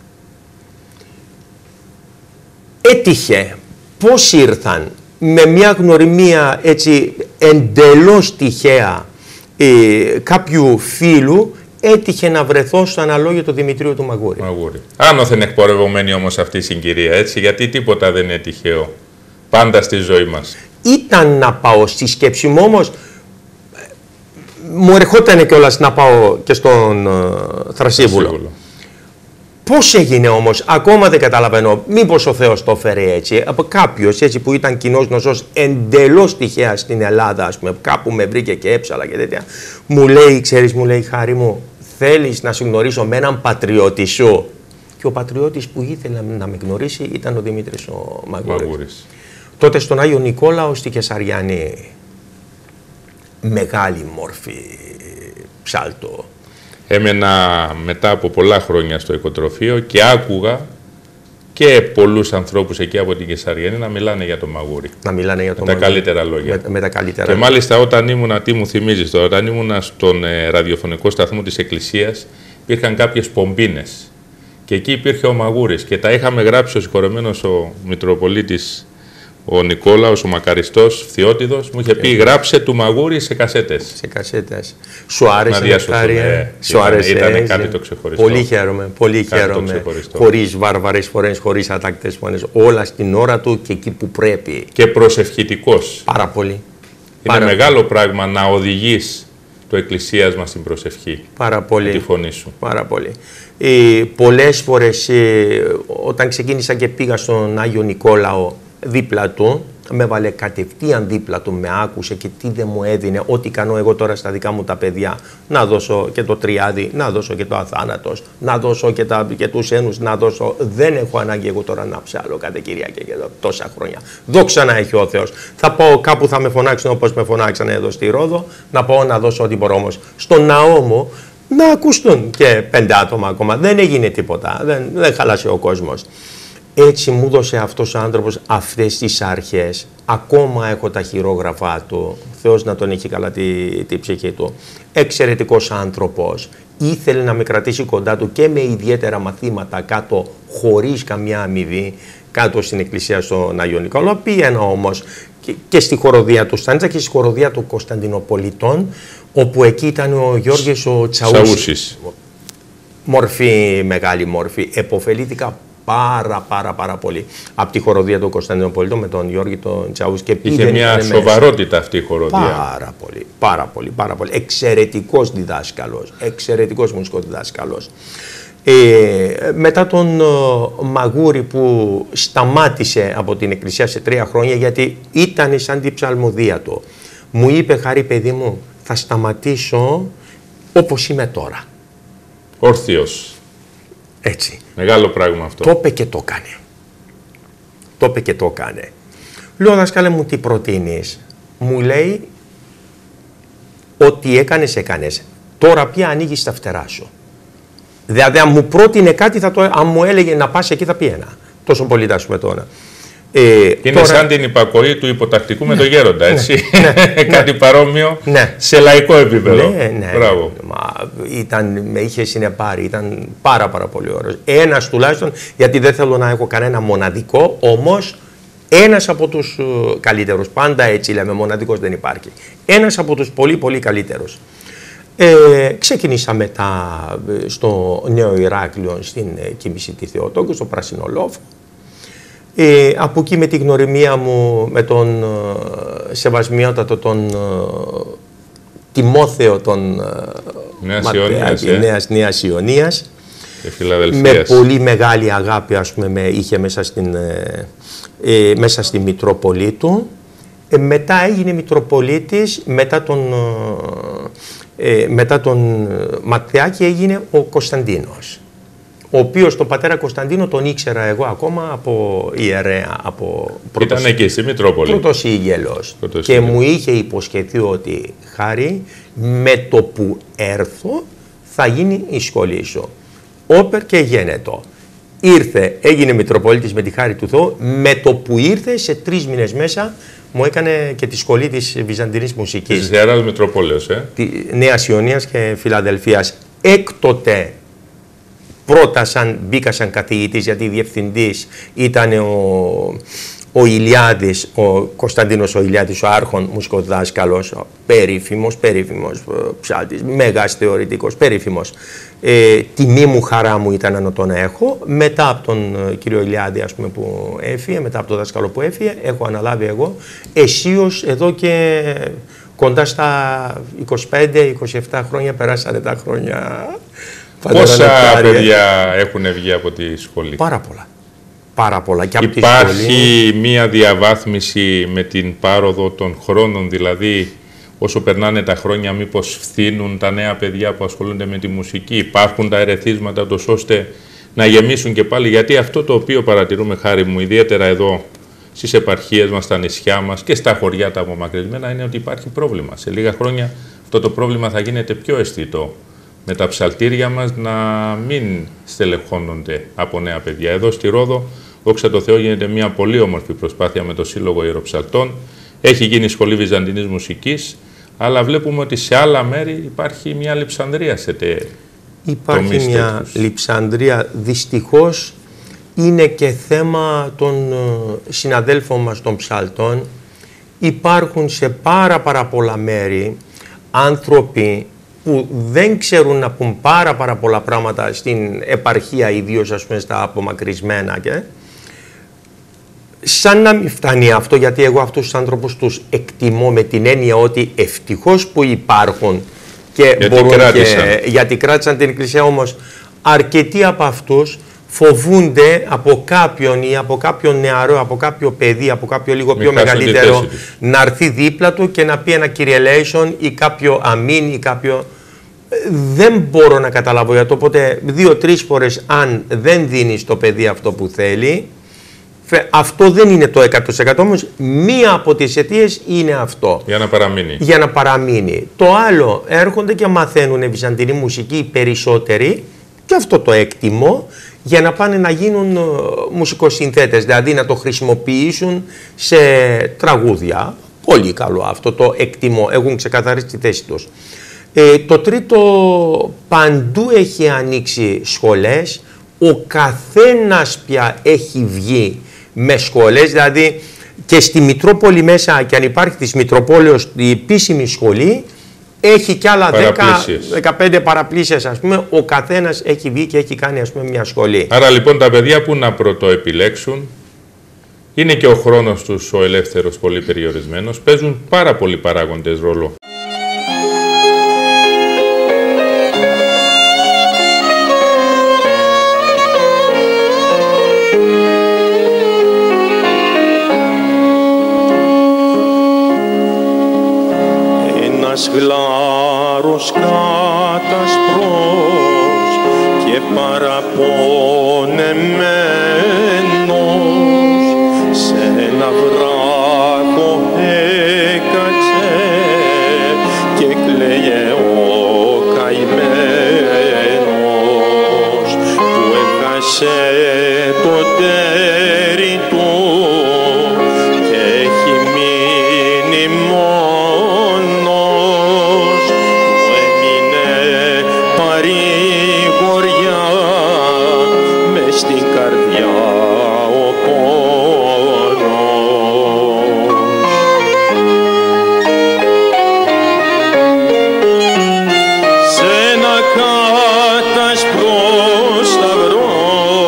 B: Έτυχε πώς ήρθαν με μια γνωριμία έτσι εντελώς τυχαία κάποιου φίλου, έτυχε να βρεθώ στο αναλόγιο του Δημητρίου του Μαγούρη.
A: Άνωθεν εκπορευωμένη όμως αυτή η συγκυρία, έτσι, γιατί τίποτα δεν είναι τυχαίο πάντα στη ζωή μας.
B: Ήταν να πάω στη σκέψη μου, όμως μου ερχόταν κιόλας να πάω και στον Θρασίβουλο. Πώς έγινε όμως, ακόμα δεν καταλαβαίνω, μήπως ο Θεός το έφερε έτσι, από κάποιος έτσι που ήταν κοινός γνωστός εντελώς τυχαία στην Ελλάδα, ας πούμε, κάπου με βρήκε και έψαλα και τέτοια, μου λέει, ξέρεις, μου λέει, Χάρη μου, θέλεις να σε γνωρίσω με έναν πατριώτη σου? Και ο πατριώτης που ήθελε να με γνωρίσει ήταν ο Δημήτρης ο Μαγούρης. Τότε στον Άγιο Νικόλαο στη Κεσαριανή, μεγάλη μόρφη
A: και πολλούς ανθρώπους εκεί από την Κεσαριανή να μιλάνε για το μαγούρι.
B: Να μιλάνε για το
A: μαγούρι. Τα καλύτερα λόγια.
B: Με τα καλύτερα.
A: Και μάλιστα όταν ήμουνα, τι μου θυμίζεις τώρα, όταν ήμουνα στον ραδιοφωνικό σταθμό της Εκκλησίας, υπήρχαν κάποιες πομπίνες. Και εκεί υπήρχε ο μαγούρις και τα είχαμε γράψει ο συγχωρεμένος ο Μητροπολίτης ο Νικόλαος, ο Μακαριστός Φθιώτιδος, μου είχε πει γράψε του μαγούρι σε κασέτες.
B: Σε κασέτες. Σου άρεσε Νεκτάρια?
A: Σου άρεσε? Ήταν κάτι το ξεχωριστό.
B: Πολύ χαίρομαι, πολύ χαίρομαι. Χωρίς βάρβαρες φορές, χωρίς ατάκτες φωνές, όλα στην ώρα του και εκεί που πρέπει.
A: Και προσευχητικός.
B: Πάρα πολύ.
A: Είναι μεγάλο πράγμα να οδηγείς το εκκλησίασμα στην προσευχή.
B: Πάρα πολύ.
A: Με τη φωνή σου.
B: Πάρα πολύ. Πολλές φορές όταν ξεκίνησα και πήγα στον Άγιο Νικόλαο δίπλα του, με βάλε κατευθείαν δίπλα του, με άκουσε και τι δεν μου έδινε, ό,τι κάνω εγώ τώρα στα δικά μου τα παιδιά, να δώσω και το τριάδι, να δώσω και το αθάνατος, να δώσω και τους ένους, να δώσω. Δεν έχω ανάγκη εγώ τώρα να ψάλω κάθε Κυριακή και τόσα χρόνια. Δόξα να έχει ο Θεός. Θα πάω κάπου, θα με φωνάξουν όπως με φωνάξανε εδώ στη Ρόδο, να πάω να δώσω ό,τι μπορώ, όμως στον ναό μου να ακουστούν και 5 άτομα ακόμα. Δεν έγινε τίποτα, δεν χάλασε ο κόσμος. Έτσι μου έδωσε αυτός ο άνθρωπος αυτές τις αρχές. Ακόμα έχω τα χειρόγραφά του. Θεός να τον έχει καλά τη ψυχή του. Εξαιρετικός άνθρωπος. Ήθελε να με κρατήσει κοντά του και με ιδιαίτερα μαθήματα κάτω, χωρίς καμιά αμοιβή, κάτω στην εκκλησία στον Άγιο Νικόλαο. Πήγαινα όμως και στη χοροδία του Στάντζα και στη χοροδία του Κωνσταντινοπολιτών, όπου εκεί ήταν ο Γιώργης ο Τσαούσης. Μορφή, μεγάλη μορφή. Εποφελήθηκα πάρα πολύ από τη χοροδία του Κωνσταντινοπολιτών με τον Γιώργη τον Τσαούς. Και
A: είχε μια σοβαρότητα αυτή η χοροδία.
B: Πάρα πολύ. Εξαιρετικός διδάσκαλος, εξαιρετικός μουσικός διδάσκαλος. Μετά τον Μαγούρη που σταμάτησε από την εκκλησία σε 3 χρόνια, γιατί ήταν σαν την ψαλμοδία του, μου είπε, Χαρή παιδί μου, θα σταματήσω όπως είμαι τώρα.
A: Όρθιος.
B: Έτσι.
A: Μεγάλο πράγμα αυτό.
B: Το είπε και το έκανε. Λέω, δάσκαλε μου, τι προτείνεις? Μου λέει, ό,τι έκανες. Τώρα πια ανοίγεις τα φτερά σου. Δηλαδή, αν μου πρότεινε κάτι, αν μου έλεγε να πας εκεί, θα πήγαινα. Τόσο πολύ τα σου τώρα.
A: Είναι τώρα σαν την υπακοή του υποτακτικού με τον γέροντα, έτσι. Κάτι παρόμοιο σε λαϊκό επίπεδο. Μπράβο.
B: Με είχε συνεπάρει, ήταν πάρα πολύ ωραίος. Ένας τουλάχιστον, γιατί δεν θέλω να έχω κανένα μοναδικό, όμως ένας από τους καλύτερους. Πάντα έτσι λέμε, μοναδικός δεν υπάρχει. Ένας από τους πολύ καλύτερους. Ξεκινήσα μετά στο Νέο Ηράκλειο, στην Κοίμηση τη Θεοτόκου, στο Πράσινο Λόφο. Από εκεί με τη γνωριμία μου με τον σεβασμιότατο τον Τιμόθεο των Νέας Ιωνίας, με πολύ μεγάλη αγάπη, ας πούμε, με είχε μέσα στη Μητρόπολη του. Μετά έγινε Μητροπολίτης, μετά τον Ματριάκη έγινε ο Κωνσταντίνος, ο οποίος τον πατέρα Κωνσταντίνο τον ήξερα εγώ ακόμα από ιερέα, από
A: ήταν και στη Μητρόπολη.
B: Πρωτοσύγγελος. Και μου είχε υποσχεθεί ότι, Χάρη, με το που έρθω θα γίνει η σχολή σου. Όπερ και γένετο. Ήρθε, έγινε Μητροπολίτης με τη χάρη του Θεού. Με το που ήρθε, σε 3 μήνες μέσα, μου έκανε και τη σχολή της Βυζαντινής Μουσικής.
A: Της Ιεράς Μητροπόλεως,
B: Νέας Ιωνίας και Φιλαδελφίας. Έκτοτε πρώτα μπήκα σαν καθηγητής, γιατί διευθυντής ήταν ο Ηλιάδης, ο Κωνσταντίνος ο Ηλιάδης, ο άρχον μουσικοδάσκαλος, περίφημος ψάλτης, μέγας θεωρητικός, περίφημος. Τιμή μου, χαρά μου ήταν να τον έχω. Μετά από τον κύριο Ηλιάδη, ας πούμε, που έφυγε, μετά από τον δάσκαλο που έφυγε, έχω αναλάβει εγώ αισίως εδώ και κοντά στα 25-27 χρόνια, περάσανε τα χρόνια.
A: Πόσα παιδιά έχουν βγει από τη σχολή?
B: Πάρα πολλά. Και
A: υπάρχει μία διαβάθμιση με την πάροδο των χρόνων, δηλαδή όσο περνάνε τα χρόνια μήπως φθήνουν τα νέα παιδιά που ασχολούνται με τη μουσική, υπάρχουν τα ερεθίσματα τόσο ώστε να γεμίσουν και πάλι, γιατί αυτό το οποίο παρατηρούμε, Χάρη μου, ιδιαίτερα εδώ στις επαρχίες μας, στα νησιά μας και στα χωριά τα απομακρυσμένα, είναι ότι υπάρχει πρόβλημα. Σε λίγα χρόνια αυτό το πρόβλημα θα γίνεται πιο αισθητό, με τα ψαλτήρια μας να μην στελεχώνονται από νέα παιδιά. Εδώ στη Ρόδο Δόξα τω Θεώ, γίνεται μια πολύ όμορφη προσπάθεια με το Σύλλογο Ιεροψαλτών. Έχει γίνει σχολή Βυζαντινής μουσικής, αλλά βλέπουμε ότι σε άλλα μέρη υπάρχει μια λειψανδρία σε
B: Υπάρχει μια λειψανδρία, δυστυχώς είναι και θέμα των συναδέλφων μας των ψαλτών. Υπάρχουν σε πάρα πολλά μέρη άνθρωποι που δεν ξέρουν να πούν πάρα πολλά πράγματα στην επαρχία, ιδίως ας πούμε στα απομακρυσμένα, και σαν να μην φτάνει αυτό, γιατί εγώ αυτούς τους άνθρωπους τους εκτιμώ με την έννοια ότι ευτυχώς που υπάρχουν και γιατί κράτησαν την Εκκλησία, όμως αρκετοί από αυτούς φοβούνται από κάποιον ή από κάποιον νεαρό, από κάποιο παιδί, από κάποιο λίγο πιο μεγαλύτερο να έρθει δίπλα του και να πει ένα Kyrie eleison ή κάποιο αμήν ή κάποιο... Δεν μπορώ να καταλάβω για το, οπότε 2-3 φορές αν δεν δίνει στο παιδί αυτό που θέλει, αυτό δεν είναι το 100%, όμως μία από τις αιτίες είναι αυτό.
A: Για να παραμείνει.
B: Για να παραμείνει. Το άλλο, έρχονται και μαθαίνουν βυζαντινή μουσική οι περισσότεροι, και αυτό το εκτιμώ, για να πάνε να γίνουν μουσικοσυνθέτες, δηλαδή να το χρησιμοποιήσουν σε τραγούδια. Πολύ καλό αυτό, το εκτιμώ, έχουν ξεκαθαρίσει τη θέση τους. Το τρίτο, παντού έχει ανοίξει σχολές, ο καθένας πια έχει βγει με σχολές, δηλαδή και στη Μητρόπολη μέσα, και αν υπάρχει της Μητροπόλεως η επίσημη σχολή, έχει κι άλλα 10-15 παραπλήσιες, ας πούμε, ο καθένας έχει βγει και έχει κάνει, ας πούμε, μια σχολή.
A: Άρα λοιπόν τα παιδιά που να πρωτοεπιλέξουν, είναι και ο χρόνος τους ο ελεύθερος πολύ περιορισμένος, παίζουν πάρα πολλοί παράγοντες ρόλο.
D: Γλάρος κάτασπρός και παραπονεμένος σε ένα βράχο έκατσε και κλαίγε ο καημένος που έχασε το τέρι του και έχει μείνει στην καρδιά ο πόνος. Σ' ένα κάτασπρο σταυρό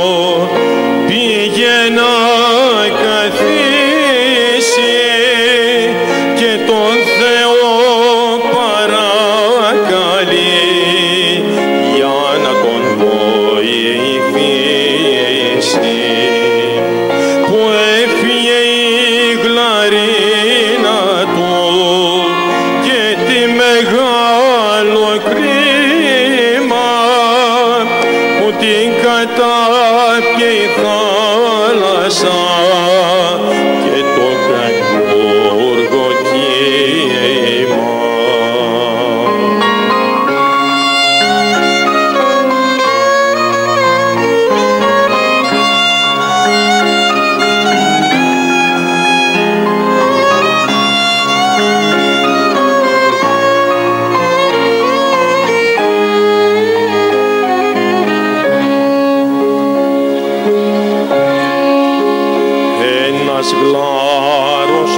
D: πήγε να καθίσει και τον Θεό παρακαλεί για να τον βοηθήσει. Που έφυγε η γλαρίνα του και τι μεγάλο κρίμα που την κατάπιε η θάλασσα και το κακούργο κύμα. Ένας γλάρος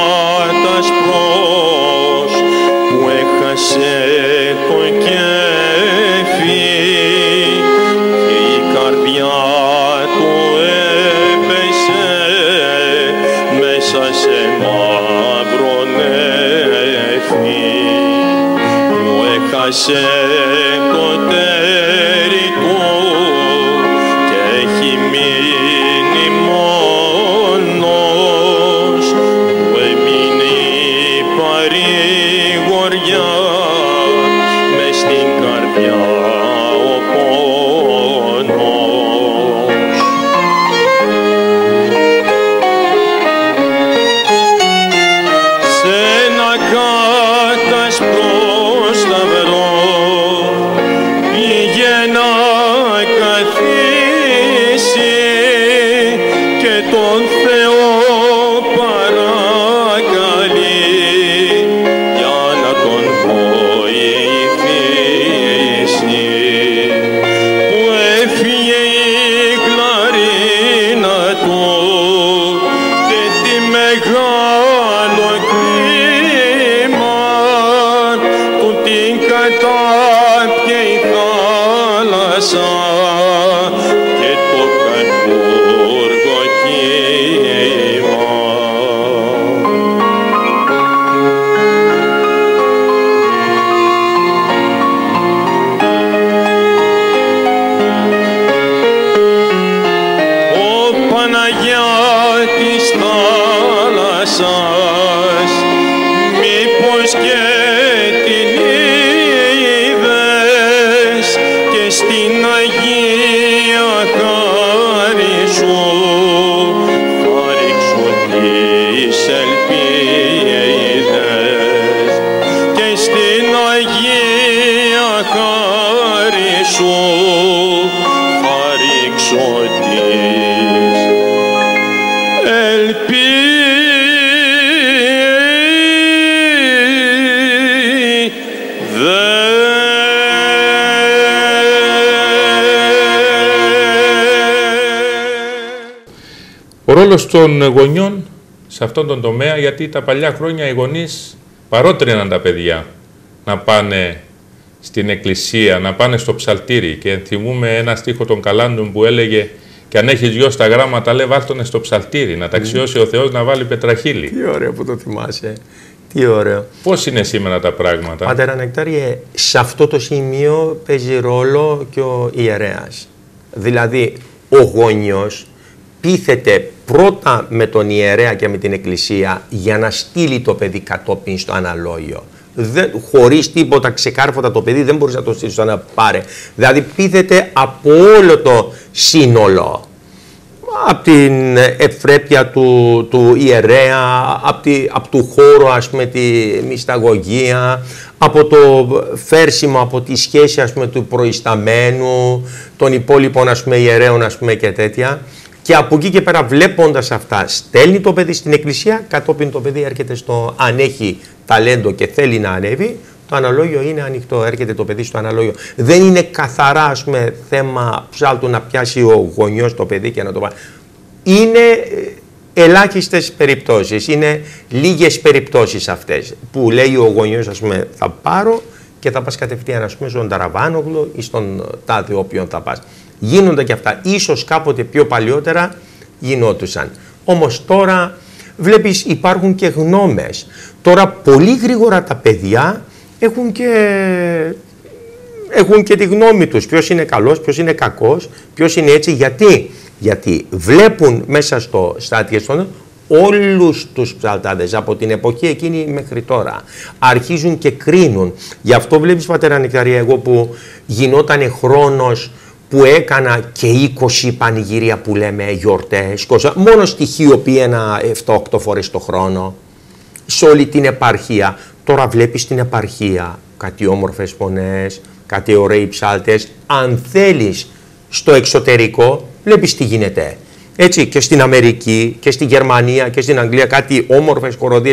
D: κάτασπρος που έχασε το κέφι και η καρδιά του έπεσε μέσα σε μαύρο νέφι, που έχασε το τέρι του και έχει μείνει μόνος, που έμεινε η παρηγοριά μες στην καρδιά ο πόνος. Σ' ένα κάτασπρο σταυρό χάρη σου χαρίξοντης
A: Ο ρόλος των γονιών σε αυτόν τον τομέα, γιατί τα παλιά χρόνια οι γονείς παρότριναν τα παιδιά να πάνε στην εκκλησία, να πάνε στο ψαλτήρι, και θυμούμε ένα στίχο των Καλάντων που έλεγε «Και αν έχεις γιο στα γράμματα, λέει βάλτονε στο ψαλτήρι, να ταξιώσει ο Θεός να βάλει πετραχύλι».
B: Τι ωραίο που το θυμάσαι. Τι ωραίο.
A: Πώς είναι σήμερα τα πράγματα?
B: Πατέρα Νεκτάριε, σε αυτό το σημείο παίζει ρόλο και ο ιερέας. Δηλαδή, ο γόνιος πείθεται πρώτα με τον ιερέα και με την εκκλησία για να στείλει το παιδί κατόπιν στο αναλόγιο. Χωρίς τίποτα ξεκάρφωτα το παιδί δεν μπορείς να το στείλεις στο να πάρε. Δηλαδή πείθεται από όλο το σύνολο. Από την ευπρέπεια του ιερέα, από του χώρου, ας πούμε, τη μυσταγωγία, από το φέρσιμο, από τη σχέση, ας πούμε, του προϊσταμένου, των υπόλοιπων, ας πούμε, ιερέων, ας πούμε, και τέτοια. Και από εκεί και πέρα, βλέποντας αυτά, στέλνει το παιδί στην εκκλησία, κατόπιν το παιδί έρχεται στο, αν έχει ταλέντο και θέλει να ανέβει, το αναλόγιο είναι ανοιχτό, έρχεται το παιδί στο αναλόγιο. Δεν είναι καθαρά, ας πούμε, θέμα ψάλτου να πιάσει ο γονιός το παιδί και να το πάει. Είναι ελάχιστες περιπτώσεις, είναι λίγες περιπτώσεις αυτές που λέει ο γονιός, ας πούμε, θα πάρω και θα πας κατευθείαν, ας πούμε, στον Ταραβάνογλου ή στον τάδε όποιον θα πας. Γίνονται και αυτά. Ίσως κάποτε πιο παλιότερα γινόντουσαν. Όμως τώρα βλέπεις υπάρχουν και γνώμες. Τώρα πολύ γρήγορα τα παιδιά έχουν και τη γνώμη τους. Ποιος είναι καλός, ποιος είναι κακός, ποιος είναι έτσι. Γιατί βλέπουν μέσα στο στάτιεστον όλους τους ψαλτάδες από την εποχή εκείνη μέχρι τώρα. Αρχίζουν και κρίνουν. Γι' αυτό βλέπεις, Πατέρα Νεκταρία, εγώ που γινότανε χρόνος που έκανα και 20 πανηγυρία που λέμε γιορτές, μόνο στοιχείο πήγαινα 7-8 φορές το χρόνο, σε όλη την επαρχία. Τώρα βλέπεις την επαρχία, κάτι όμορφες φωνές, κάτι ωραίοι ψάλτες. Αν θέλεις στο εξωτερικό, βλέπεις τι γίνεται. Έτσι, και στην Αμερική και στη Γερμανία και στην Αγγλία, κάτι όμορφες χοροδίες.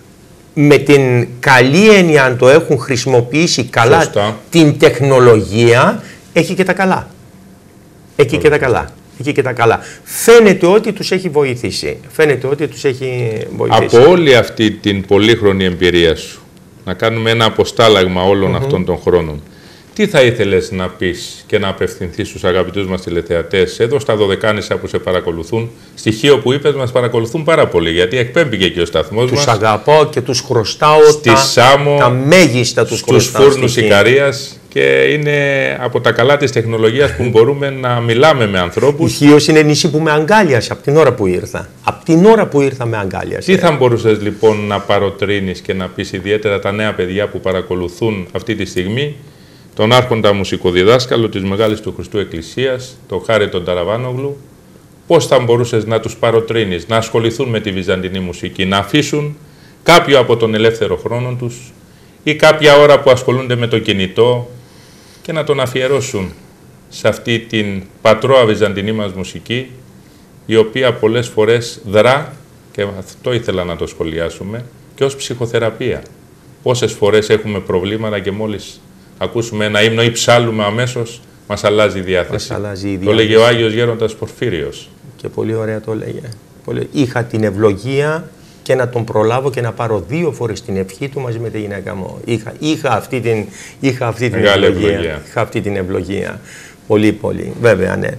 B: Με την καλή έννοια, αν το έχουν χρησιμοποιήσει καλά, σωστά, την τεχνολογία, έχει και τα καλά. Έχει και τα καλά. Έχει και τα καλά. Φαίνεται ότι τους έχει βοηθήσει. Φαίνεται ότι τους έχει βοηθήσει.
A: Από όλη αυτή την πολύχρονη εμπειρία σου, να κάνουμε ένα αποστάλαγμα όλων αυτών των χρόνων, τι θα ήθελες να πεις και να απευθυνθείς στους αγαπητούς μας τηλεθεατές εδώ στα Δωδεκάνησα που σε παρακολουθούν? Στοιχείο που είπες, μας παρακολουθούν πάρα πολύ, γιατί εκπέμπηκε και ο σταθμός μας.
B: Τους αγαπάω και τους χρωστάω τα μέγιστα τους
A: στους φούρνους Ικαρίας, και είναι από τα καλά της τεχνολογίας που μπορούμε να μιλάμε με ανθρώπους.
B: Η Χίος είναι νησί που με αγκάλιασε από την ώρα που ήρθα. Από την ώρα που ήρθα με αγκάλιασε.
A: Τι θα μπορούσες λοιπόν να παροτρύνεις και να πεις ιδιαίτερα τα νέα παιδιά που παρακολουθούν αυτή τη στιγμή τον άρχοντα μουσικοδιδάσκαλο της Μεγάλης του Χριστού Εκκλησίας, τον Χάρη τον Ταραβάνογλου, πώς θα μπορούσες να τους παροτρύνεις να ασχοληθούν με τη βυζαντινή μουσική, να αφήσουν κάποιο από τον ελεύθερο χρόνο τους ή κάποια ώρα που ασχολούνται με το κινητό και να τον αφιερώσουν σε αυτή την πατρόα βυζαντινή μας μουσική, η οποία πολλές φορές δρά, και αυτό ήθελα να το σχολιάσουμε, και ως ψυχοθεραπεία. Πόσες φορές έχουμε προβλήματα και μόλις ακούσουμε ένα ύμνο ή ψάλουμε αμέσως, μας αλλάζει η διάθεση. Το λέγε ο Άγιος Γέροντας Πορφύριος.
B: Και πολύ ωραία το λέγε. Είχα την ευλογία και να τον προλάβω και να πάρω 2 φορές την ευχή του μαζί με τη γυναίκα μου. Είχα αυτή την ευλογία. Είχα αυτή την ευλογία. Πολύ, πολύ. Βέβαια, ναι.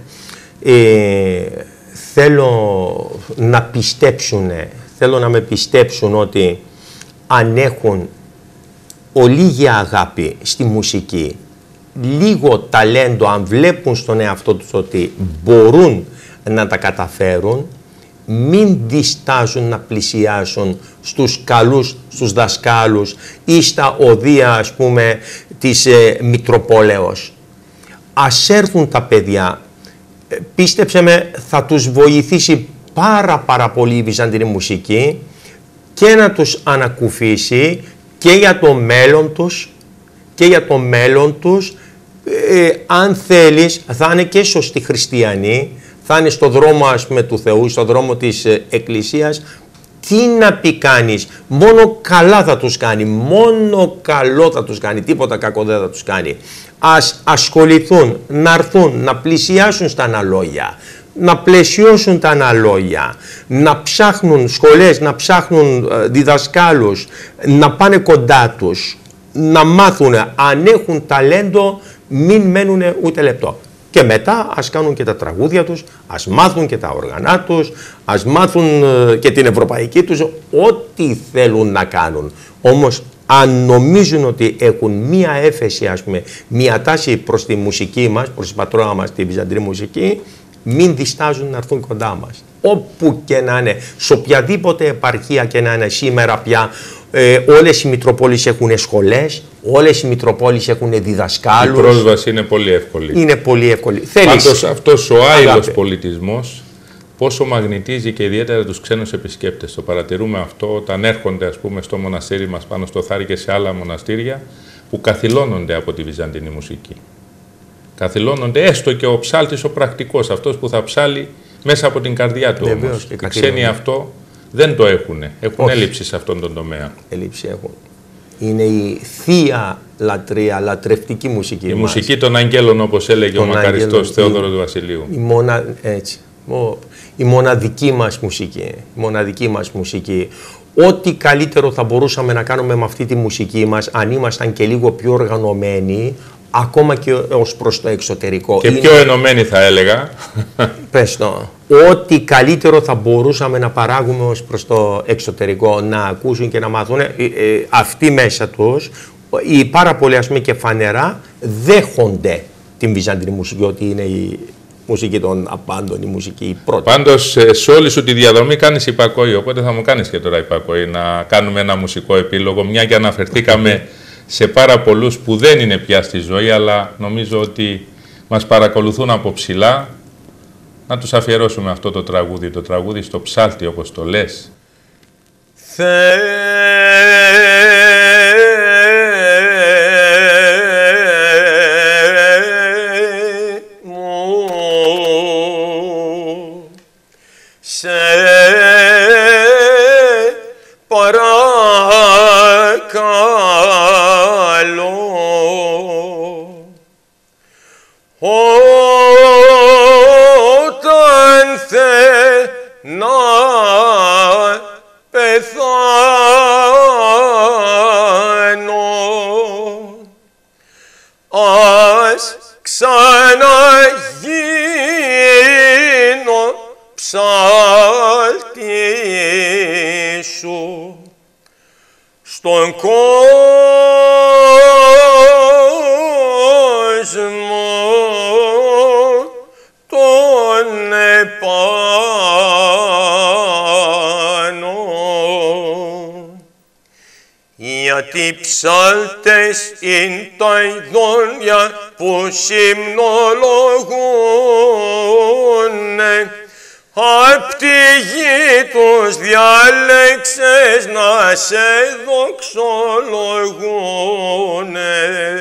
B: Θέλω να πιστέψουν, θέλω να με πιστέψουν ότι αν έχουν ολίγη αγάπη στη μουσική, λίγο ταλέντο, αν βλέπουν στον εαυτό τους ότι μπορούν να τα καταφέρουν, μην διστάζουν να πλησιάσουν στους καλούς, στους δασκάλους ή στα οδεία, ας πούμε, της Μητροπόλεως. Ας έρθουν τα παιδιά. Πίστεψε με, θα τους βοηθήσει πάρα πολύ η βυζαντινή μουσική και να τους ανακουφίσει και για το μέλλον τους και για το μέλλον τους. Αν θέλεις, θα είναι και σωστοί χριστιανοί, θα είναι στο δρόμο, ας πούμε, του Θεού, στο δρόμο της Εκκλησίας. Τι να πει κανείς, μόνο καλά θα τους κάνει, μόνο καλό θα τους κάνει, τίποτα κακό δεν θα τους κάνει. Ας ασχοληθούν, να έρθουν, να πλησιάσουν στα αναλόγια, να πλαισιώσουν τα αναλόγια, να ψάχνουν σχολές, να ψάχνουν διδασκάλους, να πάνε κοντά τους, να μάθουν, αν έχουν ταλέντο, μην μένουν ούτε λεπτό. Και μετά ας κάνουν και τα τραγούδια τους, ας μάθουν και τα όργανα τους, ας μάθουν και την ευρωπαϊκή τους, ό,τι θέλουν να κάνουν. Όμως αν νομίζουν ότι έχουν μία έφεση, ας πούμε, μία τάση προς τη μουσική μας, προς την πατρόνα μας, τη βυζαντινή μουσική, μην διστάζουν να έρθουν κοντά μας. Όπου και να είναι, σε οποιαδήποτε επαρχία και να είναι σήμερα πια, όλες οι Μητροπόλεις έχουν σχολές, όλες οι Μητροπόλεις έχουν διδασκάλους.
A: Η πρόσβαση είναι πολύ εύκολη.
B: Είναι πολύ εύκολη.
A: Πάντως αυτός ο άειλος πολιτισμός πόσο μαγνητίζει και ιδιαίτερα τους ξένους επισκέπτες. Το παρατηρούμε αυτό όταν έρχονται, ας πούμε, στο μοναστήρι μας πάνω στο Θάρι και σε άλλα μοναστήρια που καθυλώνονται από τη βυζαντινή μουσική. Καθυλώνονται έστω και ο ψάλτης ο πρακτικός, αυτός που θα ψάλει μέσα από την καρδιά του. Όμως. Οι ξένοι αυτό δεν το έχουν. Έχουν έλλειψη σε αυτόν τον τομέα.
B: Έλλειψη έχουν. Είναι η θεία λατρεία, λατρευτική μουσική.
A: Η μουσική των αγγέλων, όπως έλεγε ο μακαριστός Θεόδωρος Βασιλείου.
B: Η μοναδική μας μουσική. Η μοναδική μας μουσική. Ό,τι καλύτερο θα μπορούσαμε να κάνουμε με αυτή τη μουσική μας, αν ήμασταν και λίγο πιο οργανωμένοι, ακόμα και ως προς το εξωτερικό.
A: Και πιο ενωμένοι θα έλεγα.
B: Πες το. Ό,τι καλύτερο θα μπορούσαμε να παράγουμε ως προς το εξωτερικό, να ακούσουν και να μάθουν, αυτοί μέσα τους, οι πάρα πολλοί, ας πούμε, και φανερά δέχονται την βυζαντινή μουσική, ότι είναι η μουσική των απάντων, η μουσική η πρώτη.
A: Πάντως, σε όλη σου τη διαδρομή κάνεις υπακοή, οπότε θα μου κάνεις και τώρα υπακοή, να κάνουμε ένα μουσικό επίλογο, μια και αναφερθήκαμε σε πάρα πολλούς που δεν είναι πια στη ζωή, αλλά νομίζω ότι μας παρακολουθούν από ψηλά. Να τους αφιερώσουμε αυτό το τραγούδι στο ψάλτη, όπως το λες.
C: Στον κόσμο τον επάνω, γιατί ψάλτες είναι τα ειδόνια που συμνολογούνε, απ' τη γη τους διάλεξες να σε δοξολογούνε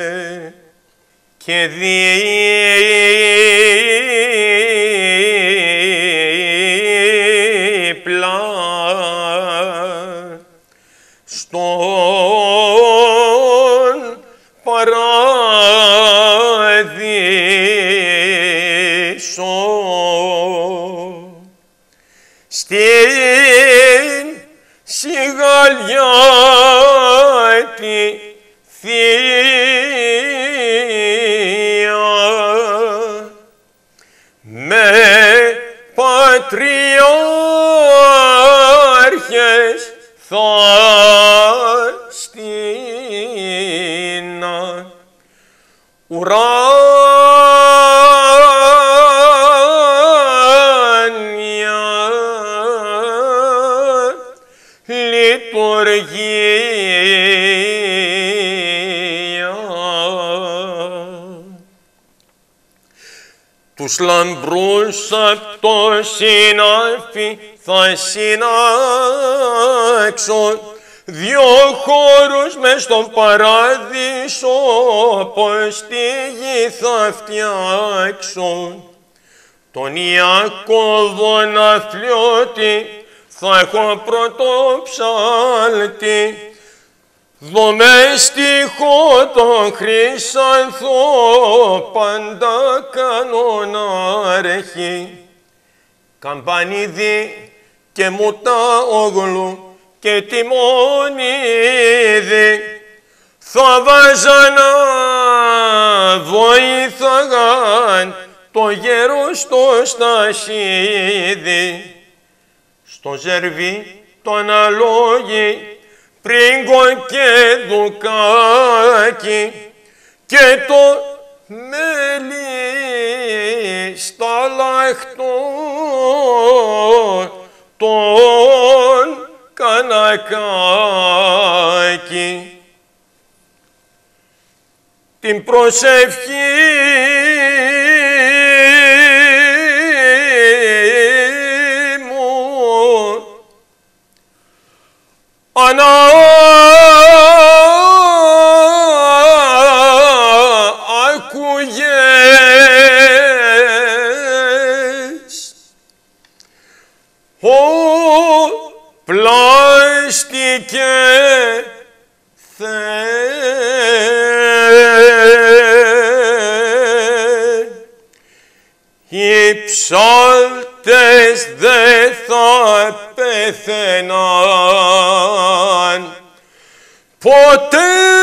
C: και δίπλα στον παράδεισο στην σιγαλιά τη Θεία με πατριάρχες θα στείνα τους λαμπρούς απ' το συνάφι θα συνάξω, δυο χώρους μες στον παράδεισο, πως τη γη θα φτιάξω. Τον Ιακώβον αθλιώτη θα έχω πρωτοψάλτη, δομέστιχο τον χρυσανθό, πάντα κανονάρχη. Καμπανίδι και μουτά όγλου και τιμόνιδι, θα βάζανα βοήθαγαν το γέρο στο στασίδι. Στο ζερβί το αναλόγι, πρίγκο και δουκάκι, και το μέλι σταλαχτό τον κανακάκι. Την προσευχή μου άκουγες, πλάστηκε Θεέ. Οι ψάλτες δε θα πεθαίναν ποτέ.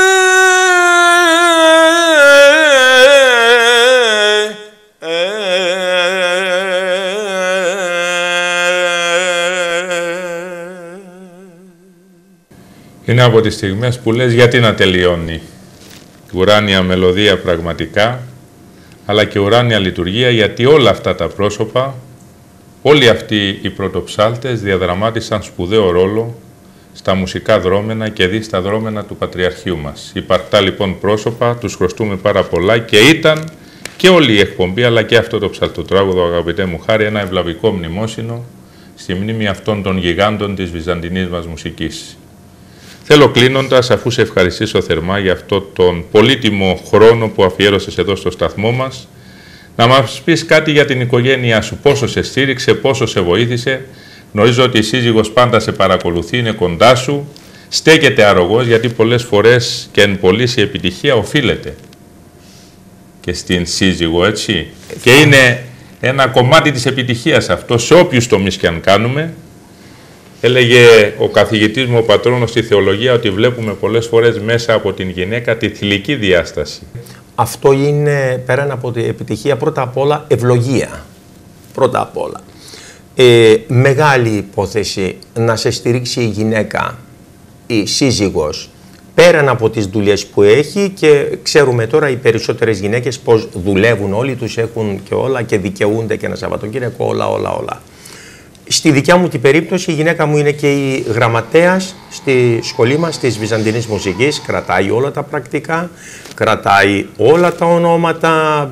A: Είναι από τις στιγμές που λες γιατί να τελειώνει. Ουράνια μελωδία πραγματικά, αλλά και ουράνια λειτουργία, γιατί όλα αυτά τα πρόσωπα, όλοι αυτοί οι πρωτοψάλτες διαδραμάτισαν σπουδαίο ρόλο στα μουσικά δρόμενα και δι στα δρόμενα του Πατριαρχείου μας. Υπαρκτά λοιπόν πρόσωπα, τους χρωστούμε πάρα πολλά και ήταν και όλη η εκπομπή, αλλά και αυτό το ψαλτοτράγουδο, αγαπητέ μου Χάρη, ένα ευλαβικό μνημόσυνο στη μνήμη αυτών των γιγάντων της βυζαντινής μας μουσικής. Θέλω κλείνοντας, αφού σε ευχαριστήσω θερμά για αυτό τον πολύτιμο χρόνο που αφιέρωσες εδώ στο σταθμό μας, να μας πεις κάτι για την οικογένειά σου, πόσο σε στήριξε, πόσο σε βοήθησε. Γνωρίζω ότι η σύζυγος πάντα σε παρακολουθεί, είναι κοντά σου, στέκεται αρρωγός, γιατί πολλές φορές και εν πολλής η επιτυχία οφείλεται και στην σύζυγο, έτσι. Και είναι ένα κομμάτι της επιτυχίας αυτό, σε όποιους τομείς και αν κάνουμε. Έλεγε ο καθηγητής μου, ο πατρόνος στη θεολογία, ότι βλέπουμε πολλές φορές μέσα από την γυναίκα τη θηλυκή διάσταση.
B: Αυτό είναι, πέραν από την επιτυχία, πρώτα απ' όλα ευλογία. Πρώτα απ' όλα. Μεγάλη υπόθεση να σε στηρίξει η γυναίκα, η σύζυγος, πέραν από τις δουλειές που έχει, και ξέρουμε τώρα οι περισσότερες γυναίκες πώς δουλεύουν, όλοι τους έχουν και όλα και δικαιούνται και ένα Σαββατοκύριακο, όλα. Στη δικιά μου την περίπτωση, η γυναίκα μου είναι και η γραμματέας στη σχολή μας της Βυζαντινής Μουσικής, κρατάει όλα τα πρακτικά, κρατάει όλα τα ονόματα,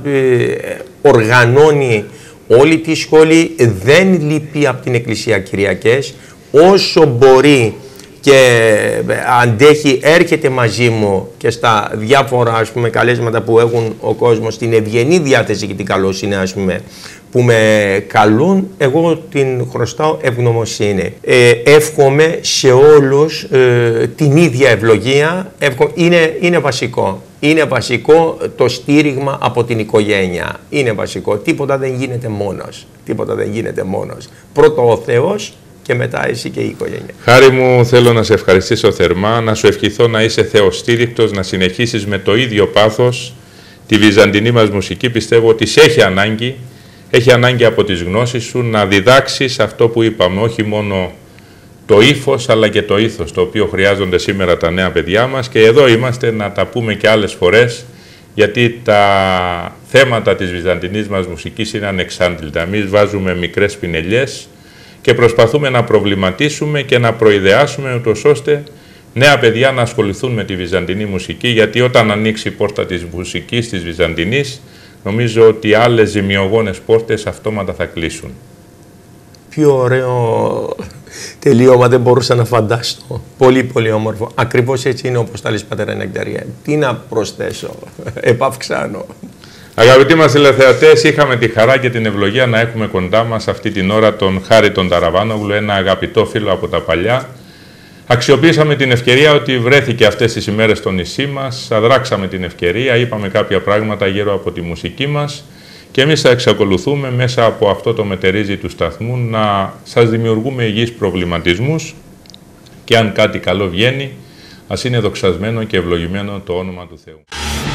B: οργανώνει όλη τη σχολή, δεν λείπει από την Εκκλησία Κυριακές, όσο μπορεί και αντέχει, έρχεται μαζί μου και στα διάφορα, ας πούμε, καλέσματα που έχουν ο κόσμος, την ευγενή διάθεση και την καλοσύνη, ας πούμε, που με καλούν, εγώ την χρωστάω ευγνωμοσύνη. Εύχομαι σε όλους την ίδια ευλογία, είναι βασικό. Είναι βασικό το στήριγμα από την οικογένεια. Είναι βασικό. Τίποτα δεν γίνεται μόνος. Τίποτα δεν γίνεται μόνος. Πρώτο ο Θεός και μετά εσύ και η οικογένεια.
A: Χάρη μου, θέλω να σε ευχαριστήσω θερμά, να σου ευχηθώ να είσαι θεοστήρικτος, να συνεχίσεις με το ίδιο πάθος τη βυζαντινή μας μουσική. Πιστεύω ότι σε έχει ανάγκη. Έχει ανάγκη από τις γνώσεις σου να διδάξεις αυτό που είπαμε, όχι μόνο το ύφος αλλά και το ήθος, το οποίο χρειάζονται σήμερα τα νέα παιδιά μας, και εδώ είμαστε να τα πούμε και άλλες φορές, γιατί τα θέματα της βυζαντινής μας μουσικής είναι ανεξάντλητα. Εμείς βάζουμε μικρές πινελιές και προσπαθούμε να προβληματίσουμε και να προειδεάσουμε, ούτως ώστε νέα παιδιά να ασχοληθούν με τη βυζαντινή μουσική, γιατί όταν ανοίξει η πόρτα της μουσικής της βυζαντινής, νομίζω ότι άλλες ζημιογόνες πόρτες αυτόματα θα κλείσουν.
B: Πιο ωραίο τελείωμα δεν μπορούσα να φανταστώ. Πολύ πολύ όμορφο. Ακριβώς έτσι είναι όπως τα λες, πατέρα Νεκταρία. Τι να προσθέσω, επαυξάνω.
A: Αγαπητοί μας τηλεθεατές, είχαμε τη χαρά και την ευλογία να έχουμε κοντά μας αυτή την ώρα τον Χάρη τον Ταραβάνογλου, ένα αγαπητό φίλο από τα παλιά. Αξιοποίησαμε την ευκαιρία ότι βρέθηκε αυτές τις ημέρες στο νησί μας, αδράξαμε την ευκαιρία, είπαμε κάποια πράγματα γύρω από τη μουσική μας και εμείς θα εξακολουθούμε μέσα από αυτό το μετερίζει του σταθμού να σας δημιουργούμε υγιείς προβληματισμούς και αν κάτι καλό βγαίνει, ας είναι δοξασμένο και ευλογημένο το όνομα του Θεού.